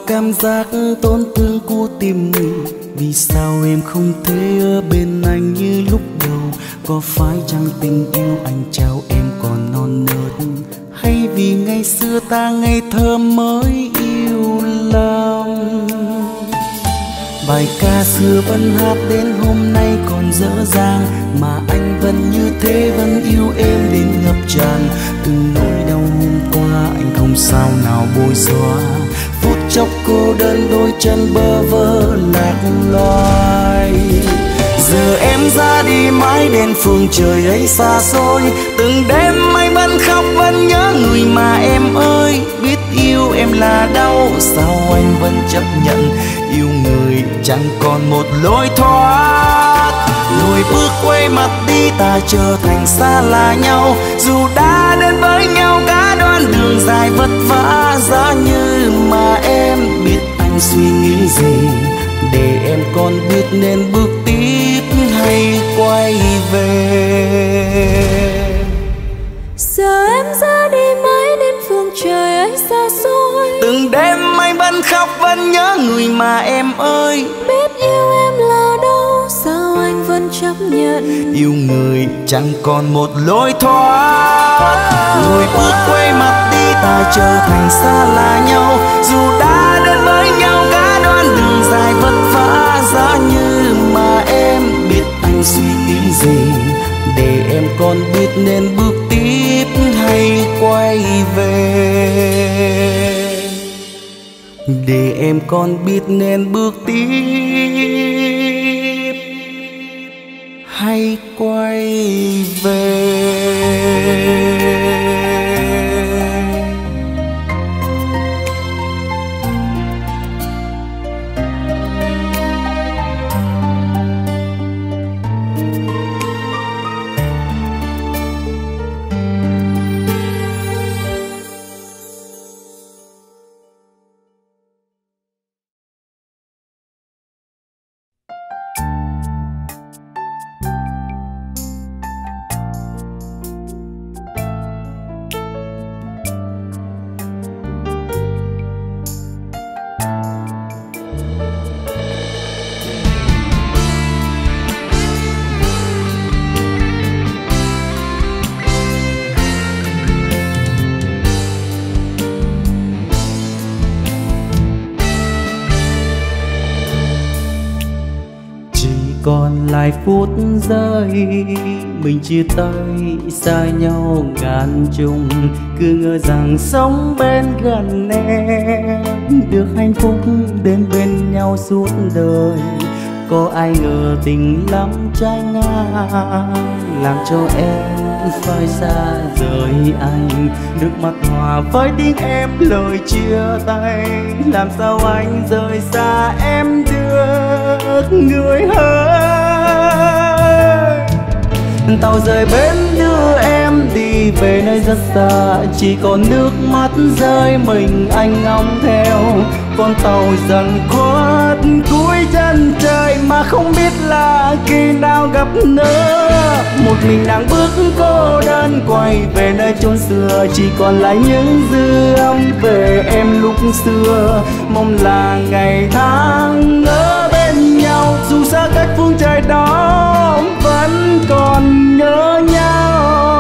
cảm giác tổn thương của tim mình. Vì sao em không thể ở bên anh như lúc đầu? Có phải chăng tình yêu anh trao em còn non nớt, hay vì ngày xưa ta ngây thơ mới yêu lòng? Bài ca xưa vẫn hát đến hôm nay còn dở dang, mà anh vẫn như thế vẫn yêu em đến ngập tràn. Từng nỗi đau hôm qua anh không sao nào bôi xóa, phút chốc cô đơn đôi chân bơ vơ lạc loài. Giờ em ra đi mãi đến phương trời ấy xa xôi, từng đêm anh vẫn khóc vẫn nhớ người mà em ơi. Biết yêu em là đau, sao anh vẫn chấp nhận yêu người chẳng còn một lối thoát. Lùi bước quay mặt đi ta trở thành xa lạ nhau, dù đã đến với nhau cả đoạn đường dài vất vả. Giá như mà em biết anh suy nghĩ gì, để em còn biết nên bước tiếp hay quay về. Giờ em ra đi mãi đến phương trời ấy xa xôi, từng đêm anh vẫn khóc vẫn nhớ người mà em ơi. biết yêu em là đâu, sao anh vẫn chấp nhận yêu người chẳng còn một lối thoát. Lùi bước quay mặt đi ta trở thành xa lạ nhau, dù đã đến với nhau cả đoạn đường dài vất vả. Giá như mà em biết anh suy nghĩ gì, để em còn biết nên bước tiếp hay quay về. Để em còn biết nên bước tiếp hay quay về. Còn lại phút giây mình chia tay xa nhau ngàn trùng, cứ ngờ rằng sống bên gần em được hạnh phúc đến bên nhau suốt đời. Có ai ngờ tình lắm trái ngang, làm cho em phải xa rời anh. Nước mắt hòa với tiếng em lời chia tay, làm sao anh rời xa em được người ơi. Tàu rời bến đưa em đi về nơi rất xa, chỉ còn nước mắt rơi mình anh ngóng theo. Con tàu dần khuất cuối chân trời mà không biết là khi nào gặp nữa. Một mình đang bước cô đơn quay về nơi chốn xưa, chỉ còn lại những dư âm về em lúc xưa. Mong là ngày tháng ở bên nhau, dù xa cách phương trời đó vẫn còn nhớ nhau.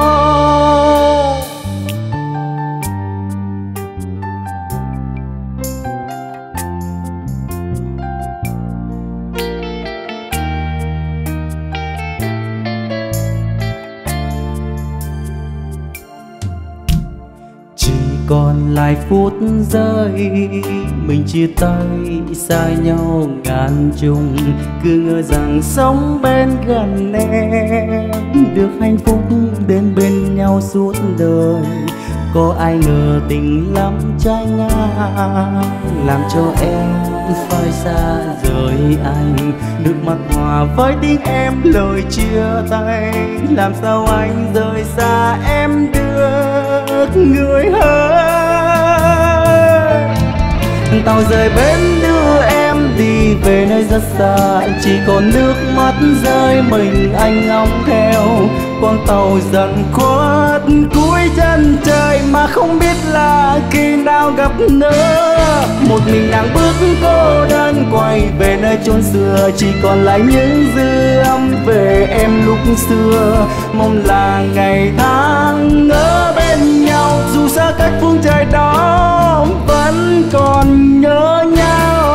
Còn lại phút giây mình chia tay xa nhau ngàn trùng, cứ ngờ rằng sống bên gần em được hạnh phúc đến bên nhau suốt đời. Có ai ngờ tình lắm trái ngang, làm cho em phải xa rời anh. Nước mắt hòa với tiếng em lời chia tay, làm sao anh rời xa em được người ơi. Tàu rời bến đưa em đi về nơi rất xa, chỉ còn nước mắt rơi mình anh ngóng theo. Con tàu dần khuất cuối chân trời mà không biết là khi nào gặp nữa. Một mình nàng bước cô đơn quay về nơi chốn xưa, chỉ còn lại những dư âm về em lúc xưa. Mong là ngày tháng ở bên nhau, dù xa cách phương trời đó vẫn còn nhớ nhau.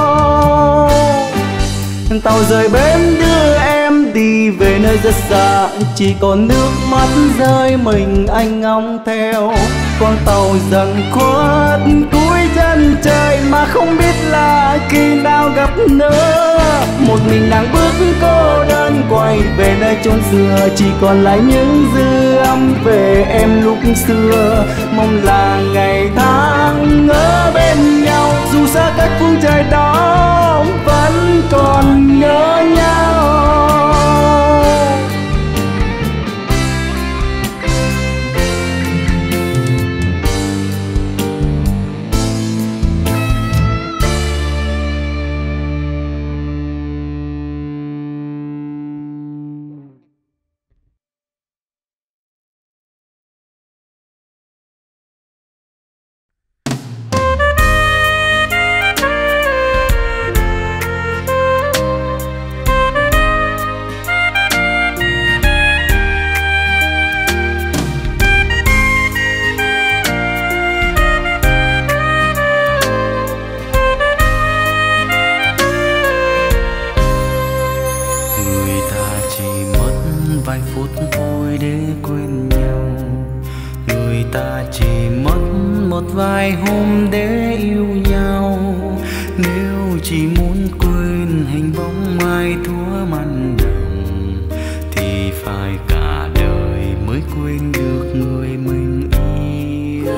Tàu rời bến đưa em đi về nơi rất xa, chỉ còn nước mắt rơi mình anh ngóng theo. Con tàu dần khuất cuối chân trời mà không biết là khi nào gặp nữa. Một mình nàng bước cô đơn quay về nơi chốn xưa, chỉ còn lại những dư âm về em lúc xưa. Mong là ngày tháng ở bên nhau, dù xa cách phương trời đó vẫn còn nhớ nhau. Vài phút thôi để quên nhau, người ta chỉ mất một vài hôm để yêu nhau. Nếu chỉ muốn quên hình bóng mai thúa mặn nồng, thì phải cả đời mới quên được người mình yêu.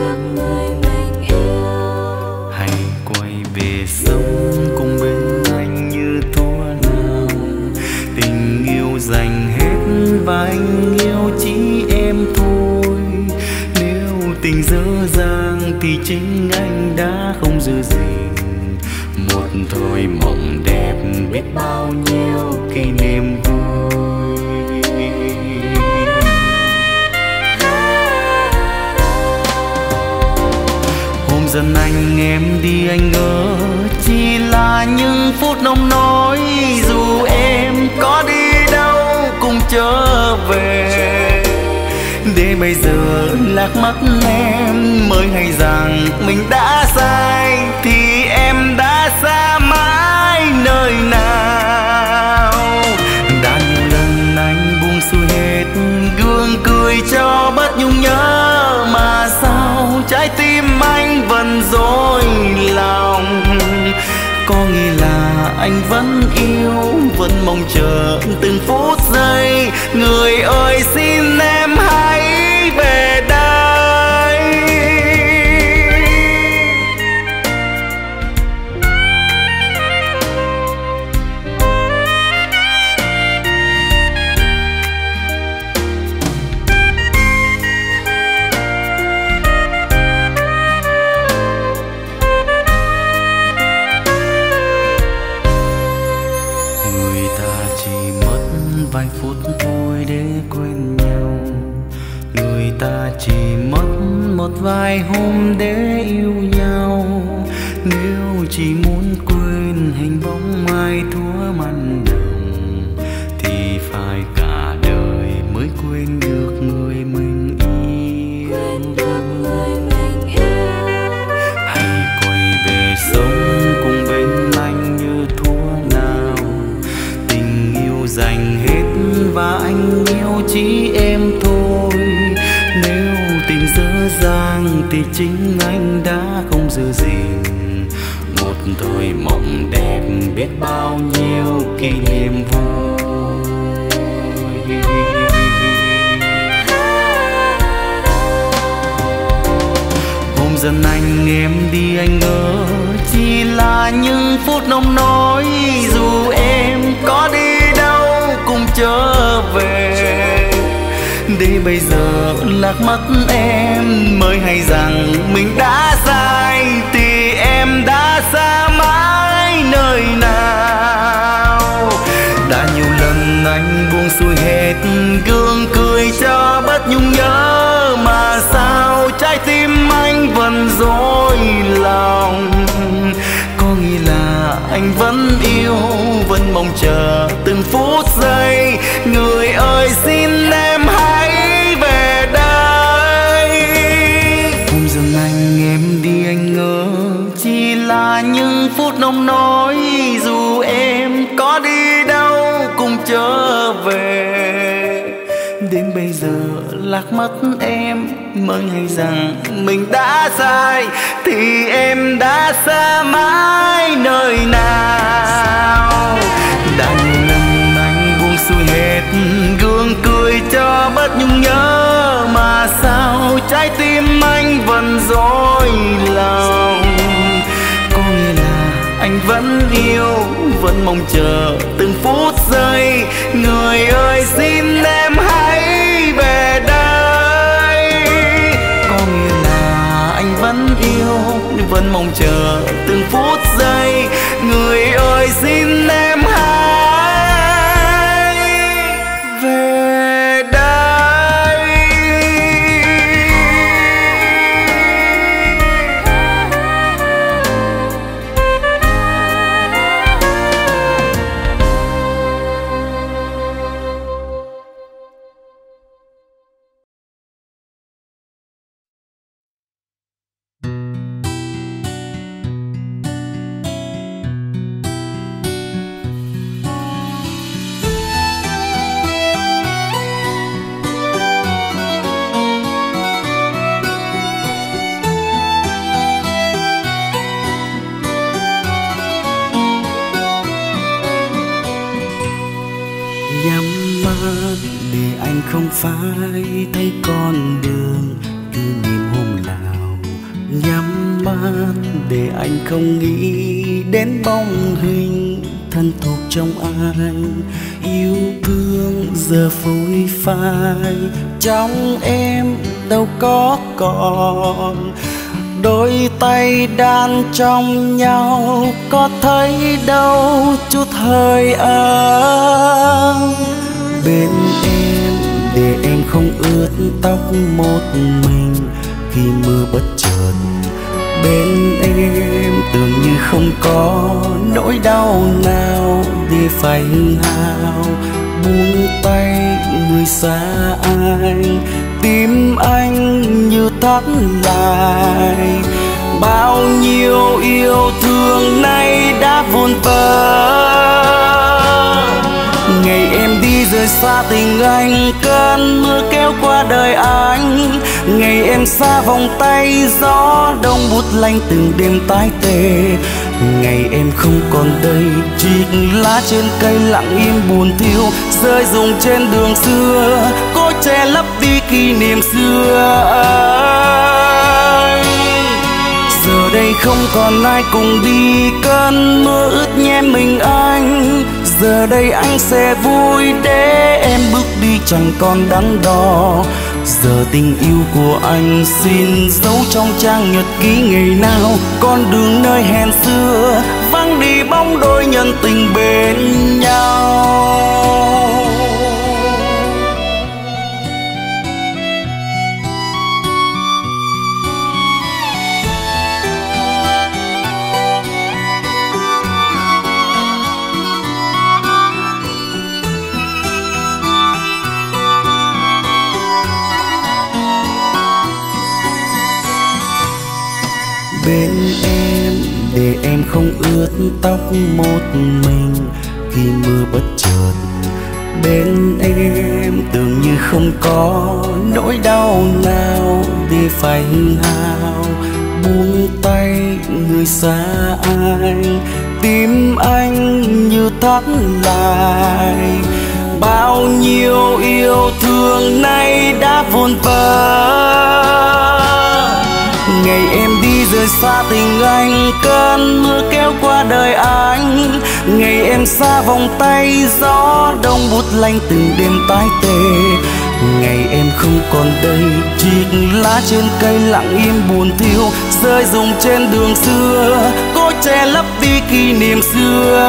Hãy quay về sống cùng bên anh như thuở nào, tình yêu dành và anh yêu chỉ em thôi. Nếu tình dở dang thì chính anh đã không giữ gìn. Một thôi mộng đẹp biết bao nhiêu kỷ niệm vui. Hôm dần anh em đi anh ngỡ chỉ là những phút nông nỗi. Dù em có đi đâu cùng trở về, để bây giờ lạc mất em mới hay rằng mình đã sai. Thì em đã xa mãi nơi nào. Đã nhiều lần anh buông xuôi hết, gương cười cho bớt nhung nhớ, mà sao trái tim anh vẫn dối lòng. Có nghĩa là anh vẫn yêu, vẫn mong chờ từng phút giây. Người ơi xin em hãy về đây. Vài phút thôi để quên nhau, người ta chỉ mất một vài hôm để yêu nhau. Nếu chỉ muốn quên hình bóng mai thúa mặn nồng, thì phải cả đời mới quên được người mình yêu. Hãy quay về sống cùng bên anh như thuở nào, tình yêu dành hết và anh yêu chỉ em thôi. Nếu tình dở dang thì chính anh đã không giữ gìn. Một thôi mộng đẹp biết bao nhiêu kỷ niệm vui. Hôm dần anh em đi anh ngỡ chỉ là những phút nông nỗi. Dù em có đi đâu cùng trở về, để bây giờ lạc mất em mới hay rằng mình đã sai. Thì em đã xa mãi nơi nào. Đã nhiều lần anh buông xuôi hết, gương cười cho bớt nhung nhớ, mà sao trái tim anh vẫn mong chờ từng phút giây. Người ơi xin em hãy về đây. Hôm dần anh em đi anh ngỡ chỉ là những phút nông nỗi, dù em có đi đâu cũng trở về. Đến bây giờ lạc mất em mới hay rằng mình đã sai, thì em đã xa mãi nơi nào. Đã nhiều năm anh buông xuôi hết, gương cười cho bớt nhung nhớ, mà sao trái tim anh vẫn dối lòng. Có nghĩa là anh vẫn yêu, vẫn mong chờ từng phút giây. Người ơi xin em hãy về đây. Có nghĩa là anh vẫn yêu, vẫn mong chờ từng phút giây. Người ơi xin em hãy về đây. Nhắm mắt để anh không phải thấy con đường kỷ niệm hôm nào. Nhắm mắt để anh không nghĩ đến bóng hình thân thuộc trong anh. Yêu thương giờ phôi phai trong em đâu có còn. Đôi tay đan trong nhau có thấy đâu chút hơi ấm. Bên em để em không ướt tóc một mình khi mưa bất chợt. Bên em tưởng như không có nỗi đau nào để phải hao. Buông tay người xa anh, tim anh như thắt lại. Bao nhiêu yêu thương nay đã vụn vỡ. Ngày em đi rời xa tình anh, cơn mưa kéo qua đời anh. Ngày em xa vòng tay, gió đông bút lạnh từng đêm tái tê. Ngày em không còn đây, chiếc lá trên cây lặng im buồn thiêu, rơi rụng trên đường xưa, cố che lấp đi kỷ niệm xưa ấy. Giờ đây không còn ai cùng đi, cơn mưa ướt nhẹ mình anh. Giờ đây anh sẽ vui để em bước đi chẳng còn đắn đo. Giờ tình yêu của anh xin giấu trong trang nhật ký ngày nào. Con đường nơi hẹn xưa vắng đi bóng đôi nhân tình bên nhau. Bên em để em không ướt tóc một mình khi mưa bất chợt. Bên em tưởng như không có nỗi đau nào để phải hao. Buông tay người xa anh, tim anh như thắt lại. Bao nhiêu yêu thương nay đã vụn vỡ. Ngày em đi rời xa tình anh, cơn mưa kéo qua đời anh. Ngày em xa vòng tay, gió đông bút lạnh từng đêm tái tê. Ngày em không còn đây, chiếc lá trên cây lặng im buồn thiêu, rơi rụng trên đường xưa, cố che lấp đi kỷ niệm xưa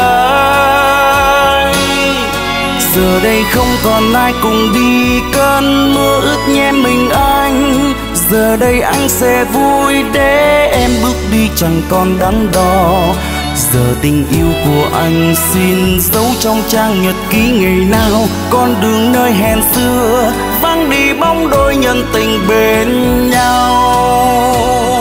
ấy. Giờ đây không còn ai cùng đi, cơn mưa ướt nhẹ mình anh. Giờ đây anh sẽ vui để em bước đi chẳng còn đắn đo. Giờ tình yêu của anh xin giấu trong trang nhật ký ngày nào. Con đường nơi hẹn xưa vắng đi bóng đôi nhân tình bên nhau.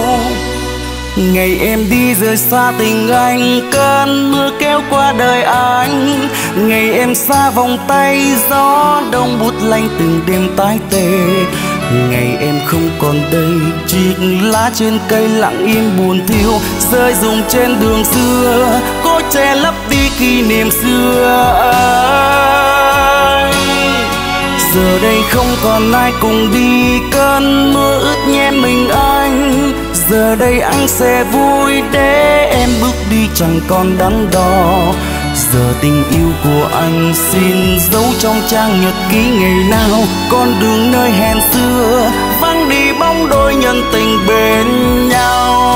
Ngày em đi rời xa tình anh, cơn mưa kéo qua đời anh. Ngày em xa vòng tay, gió đông bút lạnh từng đêm tái tê. Ngày em không còn đây, chiếc lá trên cây lặng im buồn thiêu, rơi rụng trên đường xưa, cố che lấp đi kỷ niệm xưa anh. Giờ đây không còn ai cùng đi, cơn mưa ướt nhẹ mình anh. Giờ đây anh sẽ vui để em bước đi chẳng còn đắn đo. Giờ tình yêu của anh xin giấu trong trang nhật ký ngày nào. Con đường nơi hẹn xưa vắng đi bóng đôi nhân tình bên nhau.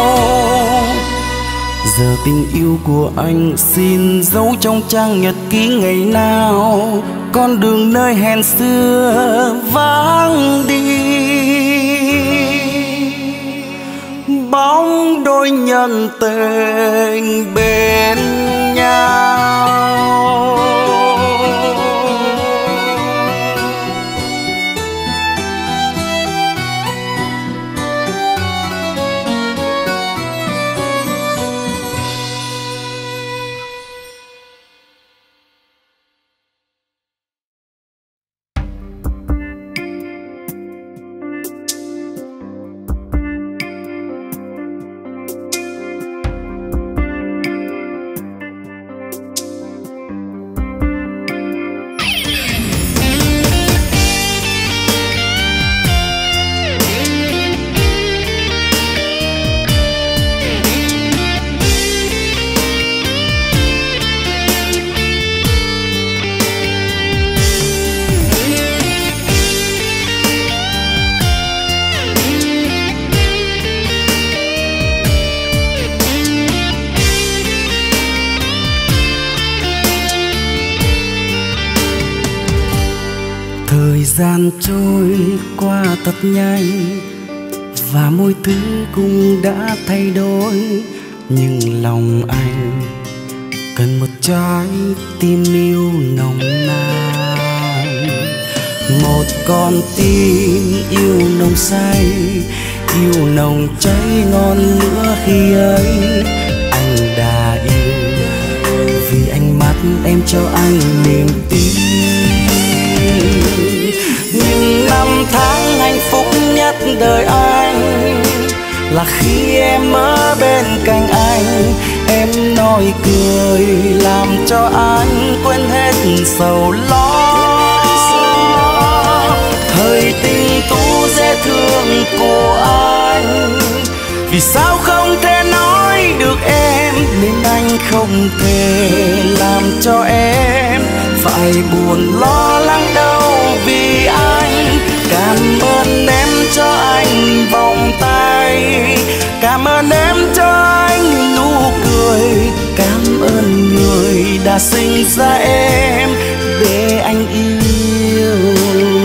Giờ tình yêu của anh xin giấu trong trang nhật ký ngày nào. Con đường nơi hẹn xưa vắng đi bóng đôi nhân tình bên nhau. Thời gian trôi qua thật nhanh và mọi thứ cũng đã thay đổi, nhưng lòng anh cần một trái tim yêu nồng nàn. Một con tim yêu nồng say, yêu nồng cháy ngọn lửa khi ấy anh đã yêu, vì ánh mắt em cho anh niềm tin. Nhưng năm tháng hạnh phúc nhất đời anh là khi em ở bên cạnh anh. Em nói cười làm cho anh quên hết sầu lo. Thời tình tú dễ thương của anh, vì sao không thể nói được em, nên anh không thể làm cho em phải buồn lo lắng đâu. Vì anh cảm ơn em cho anh vòng tay, cảm ơn em cho anh nụ cười, cảm ơn người đã sinh ra em để anh yêu.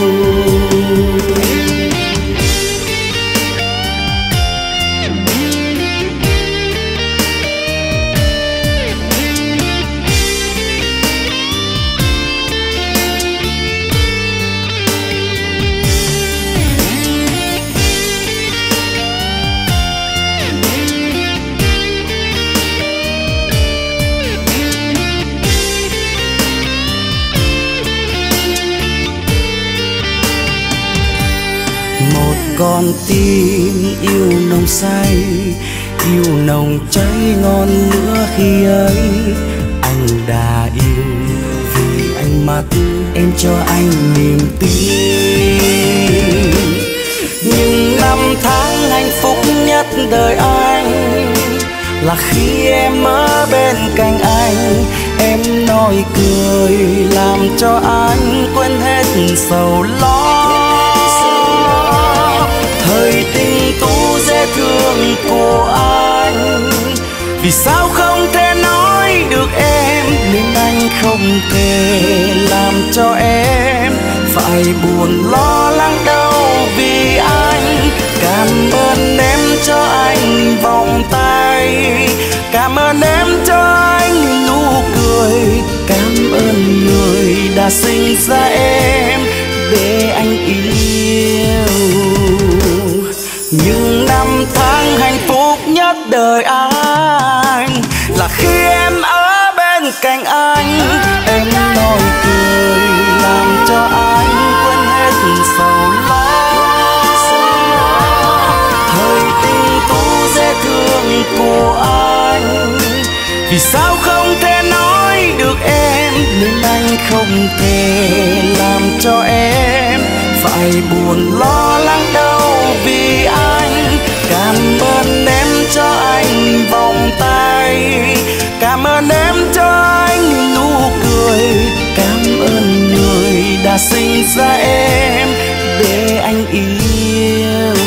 Con tim yêu nồng say, yêu nồng cháy ngọn lửa khi ấy anh đã yêu, vì ánh mắt em cho anh niềm tin. Nhưng năm tháng hạnh phúc nhất đời anh là khi em ở bên cạnh anh. Em nói cười làm cho anh quên hết sầu lo. Thời tình tú dễ thương của anh, vì sao không thể nói được em, nên anh không thể làm cho em phải buồn lo lắng đâu. Vì anh cảm ơn em cho anh vòng tay, cảm ơn em đã sinh ra em để anh yêu. Nhưng năm tháng hạnh phúc nhất đời anh là khi em ở bên cạnh anh. Em nói cười làm cho anh quên hết sầu lo. Thời tình cũ dễ thương của anh vì sao không thể nói được em, nên anh không thể làm cho em phải buồn lo lắng đâu vì anh. Cảm ơn em cho anh vòng tay, cảm ơn em cho anh nụ cười, cảm ơn người đã sinh ra em để anh yêu.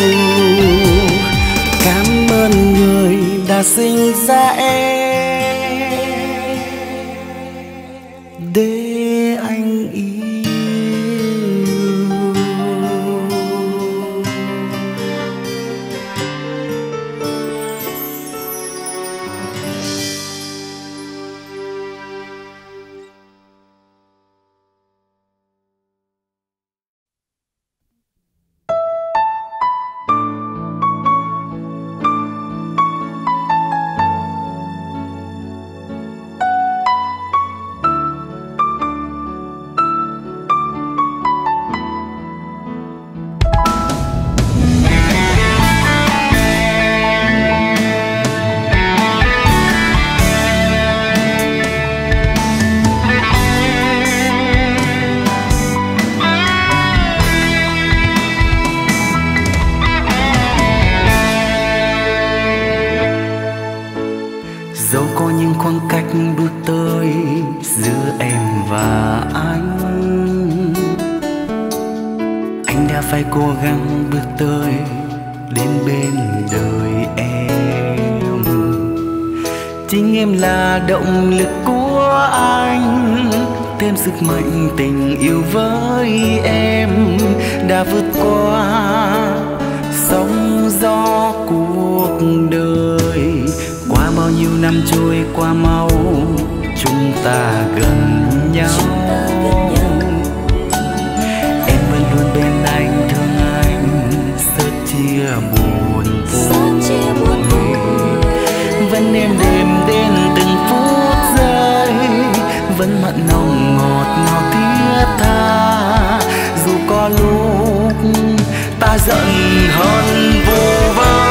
Cảm ơn người đã sinh ra em để anh yêu. Dẫu có những khoảng cách bước tới giữa em và anh, anh đã phải cố gắng bước tới đến bên đời em. Chính em là động lực của anh, thêm sức mạnh tình yêu với em, đã vượt qua sóng gió cuộc đời. Qua bao nhiêu năm trôi qua mau, chúng ta gần nhau. Em vẫn luôn bên anh, thương anh, sớt chia buồn vui. Vẫn êm đềm đến từng phút giây, vẫn mặn nồng ngọt ngào thiết tha. Dù có lúc ta giận hơn vô vơ,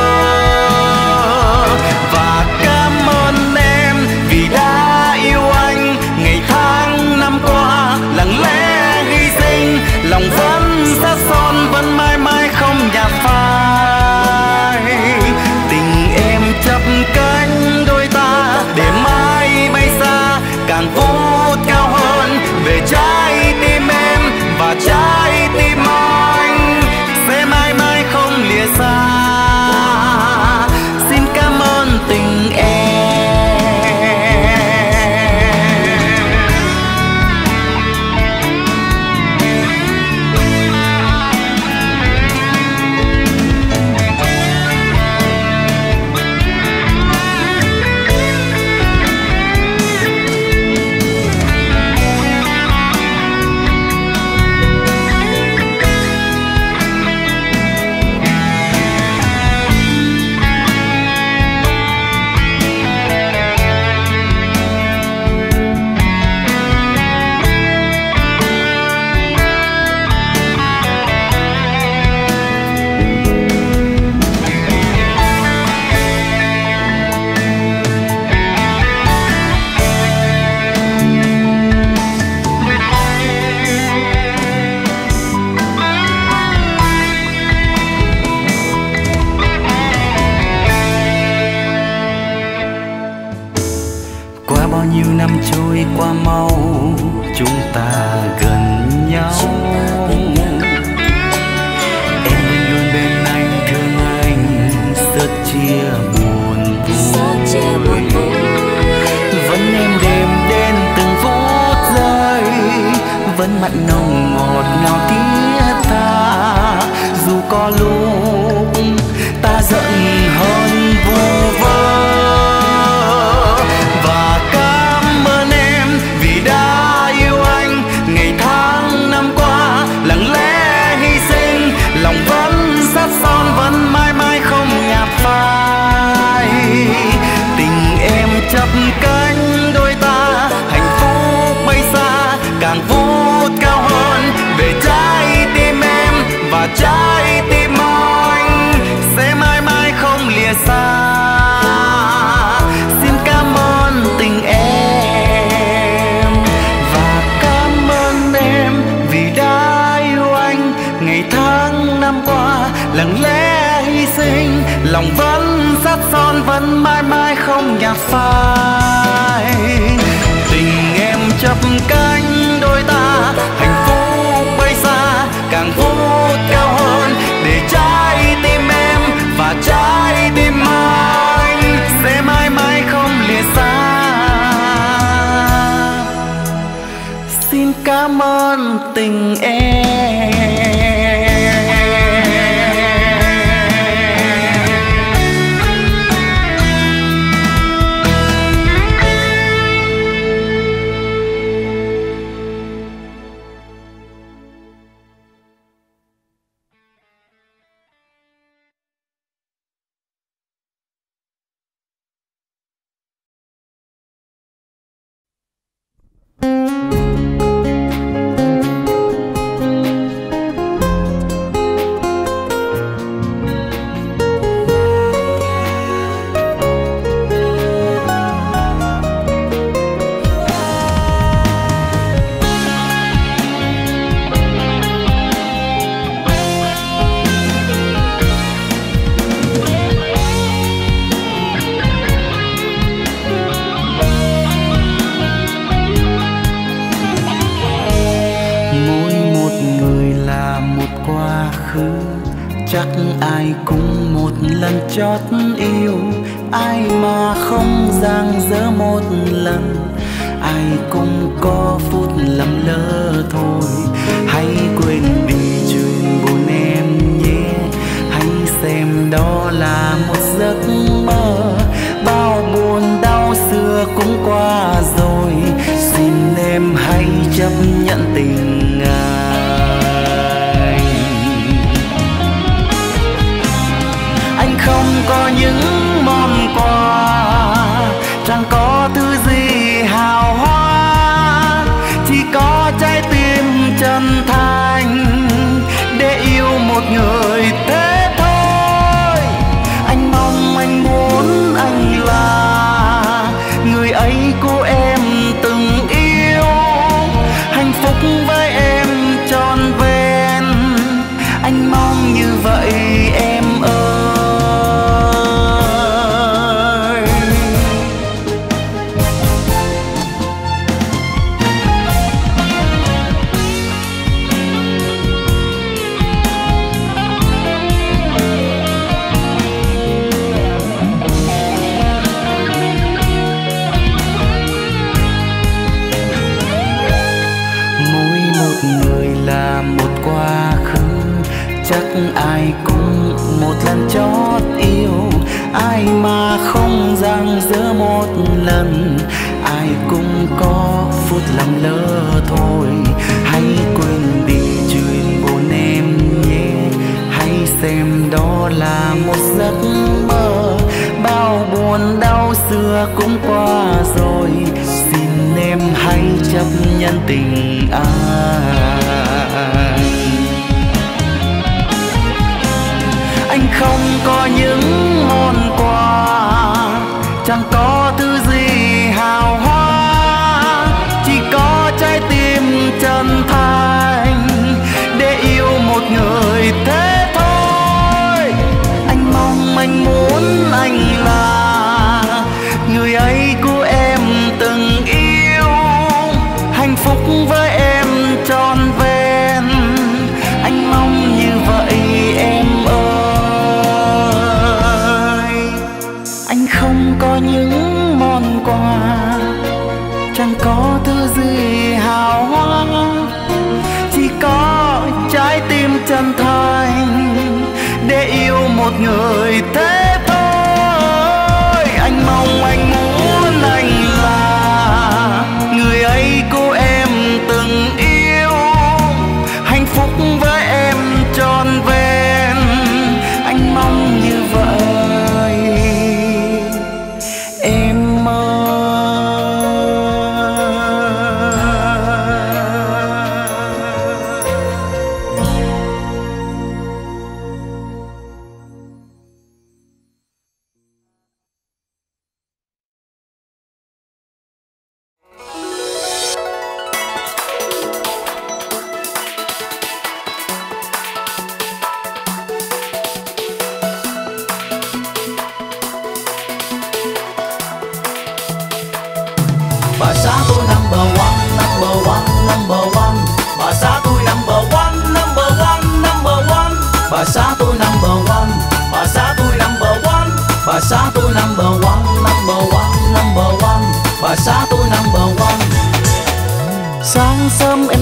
và cảm ơn em vì đã yêu anh ngày tháng năm qua, lặng lẽ hy sinh, lòng vẫn sát son, vẫn mãi mãi không nhạt phai. Tình em chắp cánh đôi ta để mãi bay xa, càng vút cao hơn về trái tim em và trái tim anh sẽ mãi mãi không lìa xa. Xin cảm ơn tình em. Bao nhiêu năm trôi qua mau, chúng ta gần nhau. Em vẫn luôn bên anh, thương anh, sớt chia buồn vui. Vẫn êm đềm đến từng phút giây, vẫn mặn nồng ngọt ngào thiết tha. Dù có lúc ta giận hơn vô vơ, và cảm ơn em vì đã yêu anh ngày tháng lặng lẽ hy sinh, lòng vẫn sắt son vẫn mãi mãi không nhạt phai. Tình em chắp cánh đôi ta, hạnh phúc bay xa càng vút cao hơn, để trái tim em và trái tim anh sẽ mãi mãi không lìa xa. Xin cảm ơn tình em. Chắc ai cũng một lần chót yêu, ai mà không dang dở một lần, ai cũng có phút lầm lỡ thôi. Hãy quên đi chuyện buồn em nhé, hãy xem đó là một giấc mơ. Bao buồn đau xưa cũng qua rồi, xin em hãy chấp nhận tình anh. Anh không có những món quà, chẳng có thứ gì hào hoa, chỉ có trái tim chân thành để yêu một người thế thôi. Anh mong, anh muốn anh là người ấy của em từng yêu, hạnh phúc với em trọn vẹn. Anh mong như vậy em ơi. Chắc ai cũng một lần chót yêu, ai mà không dang dở một lần, ai cũng có phút lầm lỡ thôi. Hãy quên đi chuyện buồn em nhé, hãy xem đó là một giấc mơ. Bao buồn đau xưa cũng qua rồi, xin em hãy chấp nhận tình anh. Anh không có những món quà, chẳng có thứ gì hào hoa, chỉ có trái tim chân thành để yêu một người thế thôi. Anh mong, anh muốn anh là người ấy của em từng yêu, hạnh phúc với em trọn vẹn. Anh mong như vậy em ơi. Anh không có những món quà, chẳng có thứ gì hào hoa, chỉ có trái tim chân thành để yêu một người thế thôi. Anh mong, anh muốn anh là người ấy của em từng yêu, hạnh phúc với em trọn vẹn. Anh mong như vậy em ơi.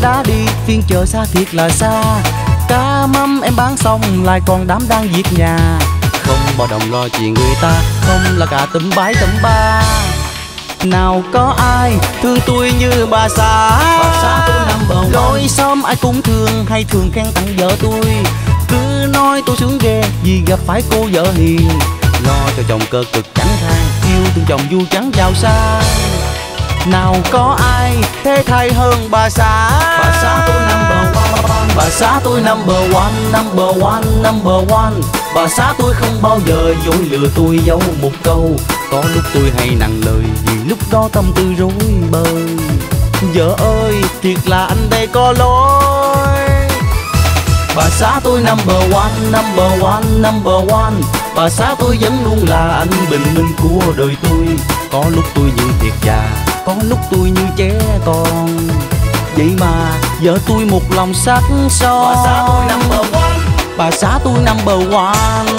đã đi, phiên chợ xa thiệt là xa. Cá mắm em bán xong lại còn đám đang việc nhà. Không bao đồng lo chuyện người ta, không là cả tụm bái tụm ba. Nào có ai thương tôi như bà xã. Bà xã tôi number one. Lối xóm ai cũng thương hay thường khen tặng vợ tôi. Cứ nói tôi sướng ghê vì gặp phải cô vợ hiền. Lo cho chồng cơ cực chẳng than, yêu thương chồng vui trắng giàu sang. Nào có ai thế thay hơn bà xã. bà xã tôi number one. Bà xã tôi number one, number one, number one. Bà xã tôi không bao giờ dối lừa tôi giấu một câu. Có lúc tôi hay nặng lời, vì lúc đó tâm tư rối bời. Vợ ơi, thiệt là anh đây có lỗi. Bà xã tôi number one, number one, number one. Bà xã tôi vẫn luôn là anh bình minh của đời tôi. có lúc tôi như thiệt già, có lúc tôi như trẻ con. Vậy mà vợ tôi một lòng sắc son. bà xã tôi number one. Bà xã tôi number one.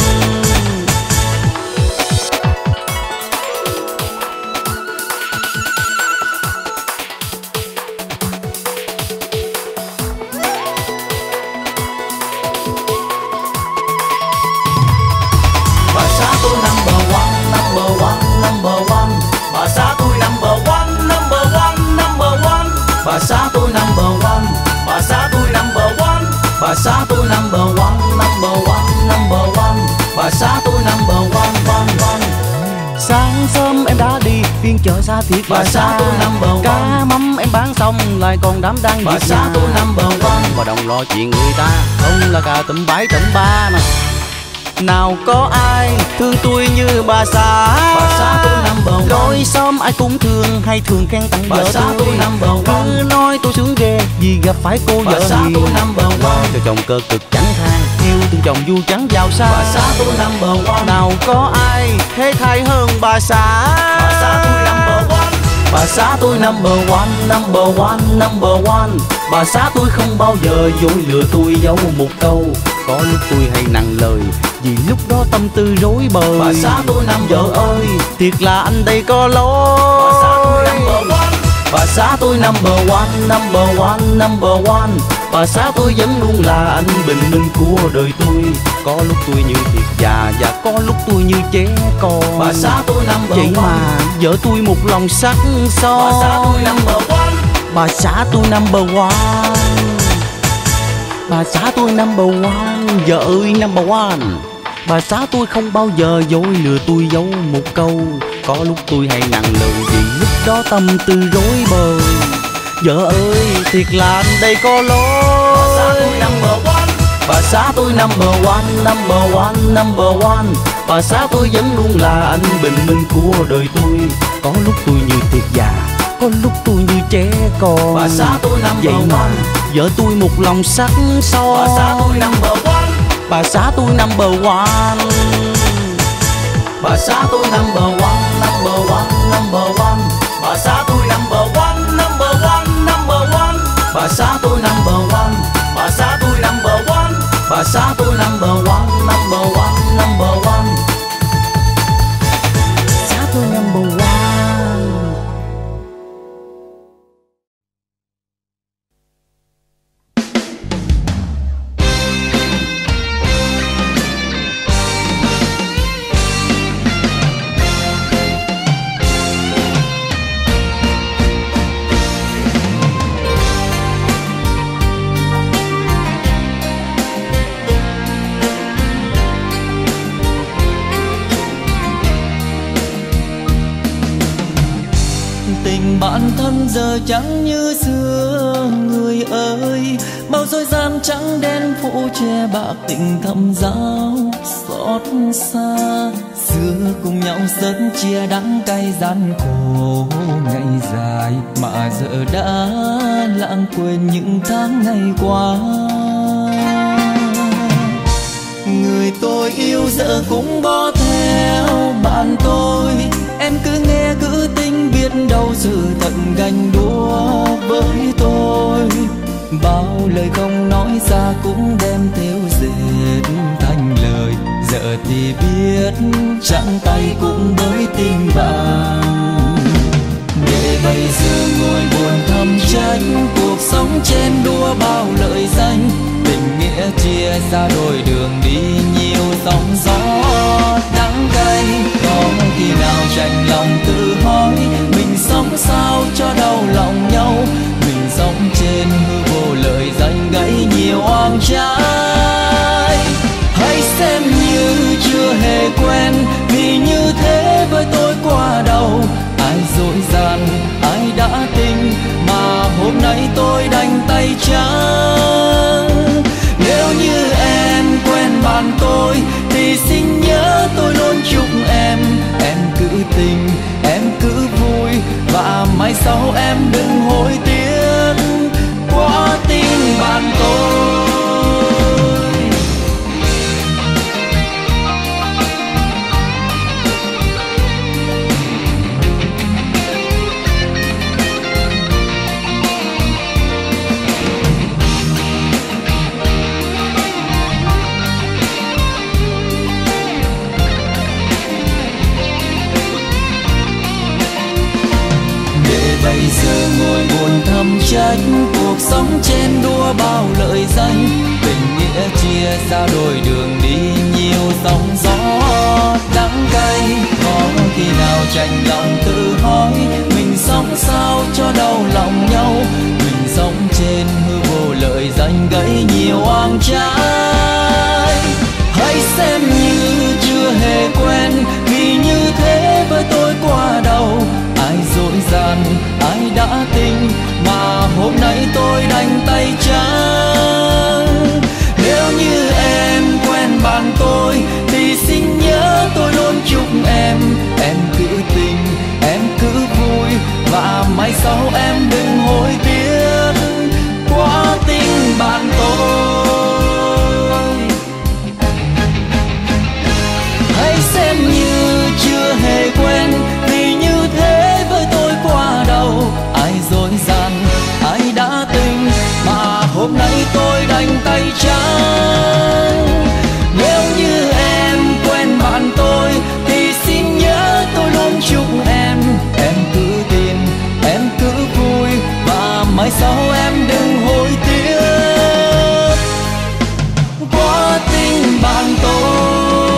Bà xã tôi number one, number one, number one. Bà xã tôi number one, number one, number one. Bà xã tôi number one. Bà xã tôi number one. Bà xã tôi number one, number one, number one. Bà xã tôi number one, one, one. Sáng sớm em đã đi, phiên chợ xa thiệt Bà là xã xa. tôi number one. Cá mắm em bán xong lại còn đám đang Bà việc xã nhà. tôi number one. Bà đồng lo chuyện người ta, không là cả tụm bái tụm ba mà. Nào có ai thương tôi như bà xã. Bà xã tôi number one. Lối xóm ai cũng thương hay thường khen tặng Bà vợ xã tôi. tôi number one. Cứ nói tôi sướng ghê vì gặp phải cô Bà vợ xã hiền. tôi number Lo one. cho chồng cơ cực chẳng than, yêu thương chồng vui trắng giàu sang. Bà xã tôi number one. Nào có ai thế thay hơn bà xã. Bà xã tôi number one. Bà xã tôi number one, number one, number one. Bà xã tôi không bao giờ dối lừa tôi giấu một câu. Có lúc tôi hay nặng lời, vì lúc đó tâm tư rối bời. bà xã tôi number Vợ one. ơi, thiệt là anh đây có lỗi. Bà xã tôi number one. Bà xã tôi number one, number one, number one. Bà xã tôi vẫn luôn là anh bình minh của đời tôi. Có lúc tôi như thiệt già, và Có lúc tôi như trẻ con. bà xã tôi number Vậy one. mà vợ tôi một lòng sắc son. Bà xã tôi number one. Bà xã tôi number one. Bà xã tôi number one. Vợ ơi number one. Bà xã tôi không bao giờ dối lừa tôi giấu một câu. Có lúc tôi hay nặng lời, Vì lúc đó tâm tư rối bời. Vợ ơi, thiệt là anh đây có lỗi. bà xã tôi number one. Bà xã tôi number one, number one, number one. Bà xã tôi vẫn luôn là anh bình minh của đời tôi. Có lúc tôi như thiệt già, Có lúc tôi như trẻ con. bà xã tôi number Vậy mà one. vợ tôi một lòng sắc son. Bà xã tôi number one. Bà xã tôi number one. Bà xã tôi number one, number one, number one. Bà xã tôi number one, number one, number one. Bà xã tôi number one. Bà xã tôi number one. Bà xã tôi number one, number one, number one. Xã tôi number one. Tình bạn thân giờ chẳng như xưa người ơi. Bao dối gian trắng đen phủ che bạc tình thâm giáo xót xa. Xưa cùng nhau sớm chia đắng cay gian khổ ngày dài, mà giờ đã lãng quên những tháng ngày qua. Người tôi yêu giờ cũng bỏ theo bạn tôi. Em cứ nghe cứ tin biết đâu sự tận ganh đua với tôi. Bao lời không nói ra cũng đem theo dệt thành lời. Giờ thì biết trắng tay cũng với tình bạn. Để bây giờ ngồi buồn thầm trách cuộc sống chen đua bao lợi danh, tình nghĩa chia xa đôi đường đi nhiều sóng gió đắng cay. Có khi nào chạnh lòng tự hỏi mình sống sao cho đau lòng nhau, mình sống trên hư vô lợi danh gãy nhiều oan trái. Hãy xem như chưa hề quen vì như thế với tôi qua đầu. Ai dối gian ai đã tình mà hôm nay tôi đành tay trắng. Nếu như em quen bạn tôi thì xin nhớ tôi luôn chúc em. Em cứ tình em cứ vui và mai sau em đừng hối tiếc quá tình bạn tôi. Bây giờ ngồi buồn thầm trách cuộc sống chen đua bao lợi danh, tình nghĩa chia xa đôi đường đi nhiều sóng gió đắng cay. Có khi nào chạnh lòng tự hỏi mình sống sao cho đau lòng nhau, mình sống trên hư vô lợi danh gãy nhiều oan trái. Hãy xem như chưa hề quen vì như thế với tôi qua đầu. Ai dối gian ai đã tình mà hôm nay tôi đành tay trắng. Nếu như em quen bạn tôi thì xin nhớ tôi luôn chúc em. Em cứ tình em cứ vui và mai sau em đừng hối tiếc quá tình bạn tôi. Hãy xem như chưa hề quen vì như thế với tôi qua đầu. Ai dối gian ai đã tình mà hôm nay tôi đành tay trắng. Nếu như em quen bạn tôi thì xin nhớ tôi luôn chúc em. Em cứ tin em cứ vui và mai sau em đừng hối tiếc quá tình bạn tôi.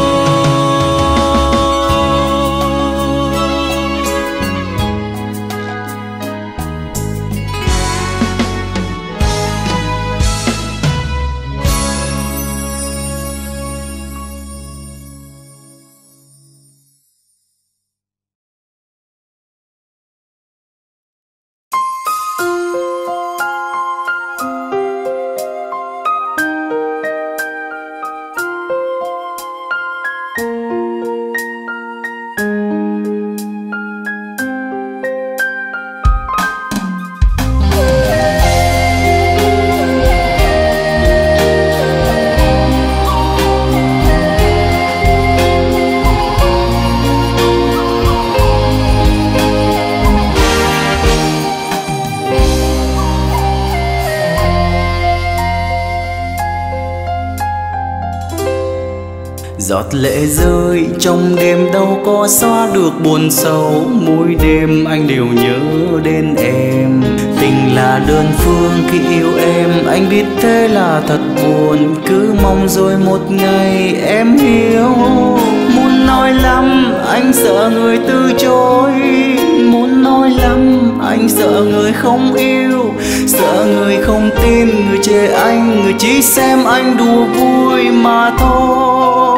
Giọt lệ rơi trong đêm đâu có xóa được buồn sâu, mỗi đêm anh đều nhớ đến em. Tình là đơn phương khi yêu em, anh biết thế là thật buồn, cứ mong rồi một ngày em hiểu. Muốn nói lắm anh sợ người từ chối, muốn nói lắm anh sợ người không yêu, sợ người không tin, người chê anh, người chỉ xem anh đùa vui mà thôi.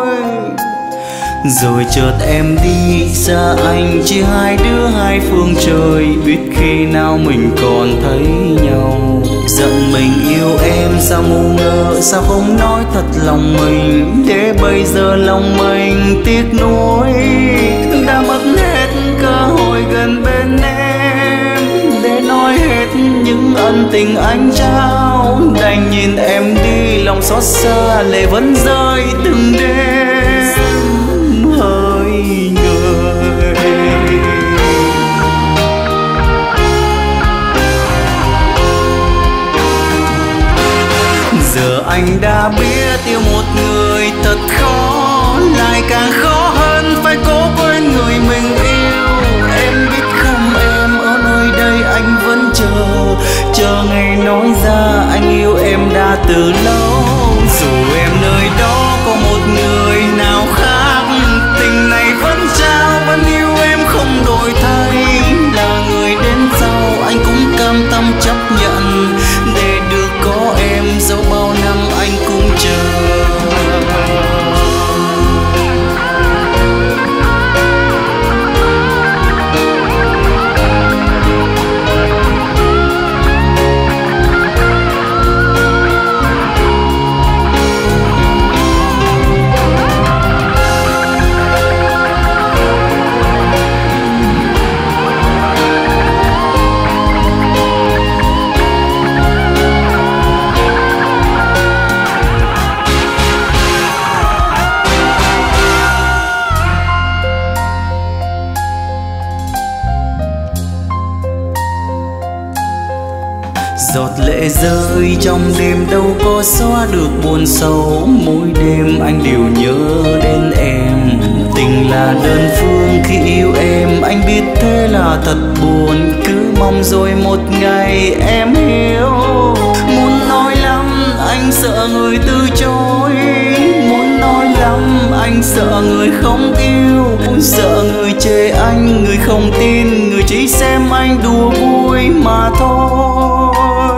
Rồi chợt em đi xa anh, chỉ hai đứa hai phương trời, biết khi nào mình còn thấy nhau. Giận mình yêu em sao ngu ngơ, sao không nói thật lòng mình, để bây giờ lòng mình tiếc nuối. Đã mất hết cơ hội gần bên em để nói hết những ân tình anh trao. Đành nhìn em đi lòng xót xa, lệ vẫn rơi từng đêm hỡi người. Giờ anh đã biết yêu một người thật khó, lại càng khó hơn phải cố quên người mình yêu. Em biết không em ơn từ lâu. Dù em nơi đó có một người nào khác, tình này vẫn trao vẫn yêu em không đổi thay. Là người đến sau anh cũng cam tâm chấp nhận, để được có em dẫu bao năm anh cũng chờ. Giọt lệ rơi trong đêm đâu có xóa được buồn sâu. Mỗi đêm anh đều nhớ đến em. Tình là đơn phương khi yêu em, anh biết thế là thật buồn. Cứ mong rồi một ngày em hiểu. Muốn nói lắm anh sợ người từ chối, muốn nói lắm anh sợ người không yêu. Muốn sợ người chê anh, người không tin, người chỉ xem anh đùa vui mà thôi.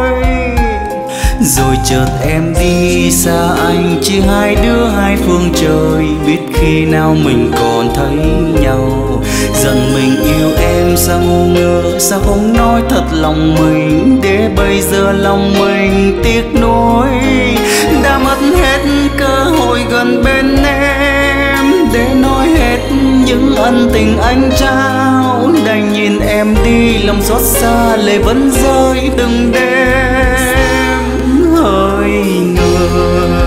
Rồi chợt em đi xa anh, chỉ hai đứa hai phương trời. Biết khi nào mình còn thấy nhau. Giận mình yêu em sao ngu ngơ, sao không nói thật lòng mình, để bây giờ lòng mình tiếc nuối. Đã mất hết cơ hội gần bên em, để nói hết những ân tình anh trao. Đành nhìn em đi lòng xót xa, lệ vẫn rơi từng đêm hơi người.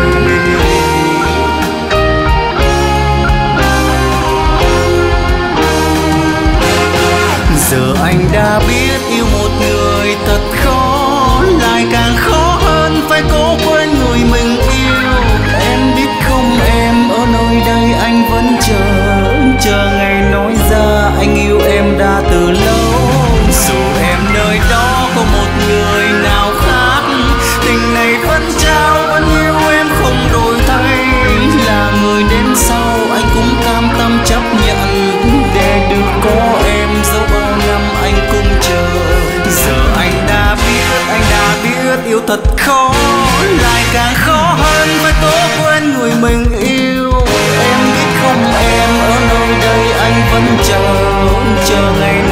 Giờ anh đã biết yêu một người thật khó, lại càng khó hơn phải cố quên người mình yêu. Em biết không em, ở nơi đây anh vẫn chờ, chờ ngày nói ra anh yêu em đã từ lâu. Dù em nơi đó có một người nào khác, tình này vẫn trao vẫn yêu em không đổi thay. Là người đến sau anh cũng cam tâm chấp nhận, để được có em dẫu bao năm anh cũng chờ. Giờ anh đã biết, anh đã biết yêu thật khó, lại càng khó hơn phải cố quên người mình yêu. Em biết không em, ở nơi đây anh vẫn chờ, chờ ngày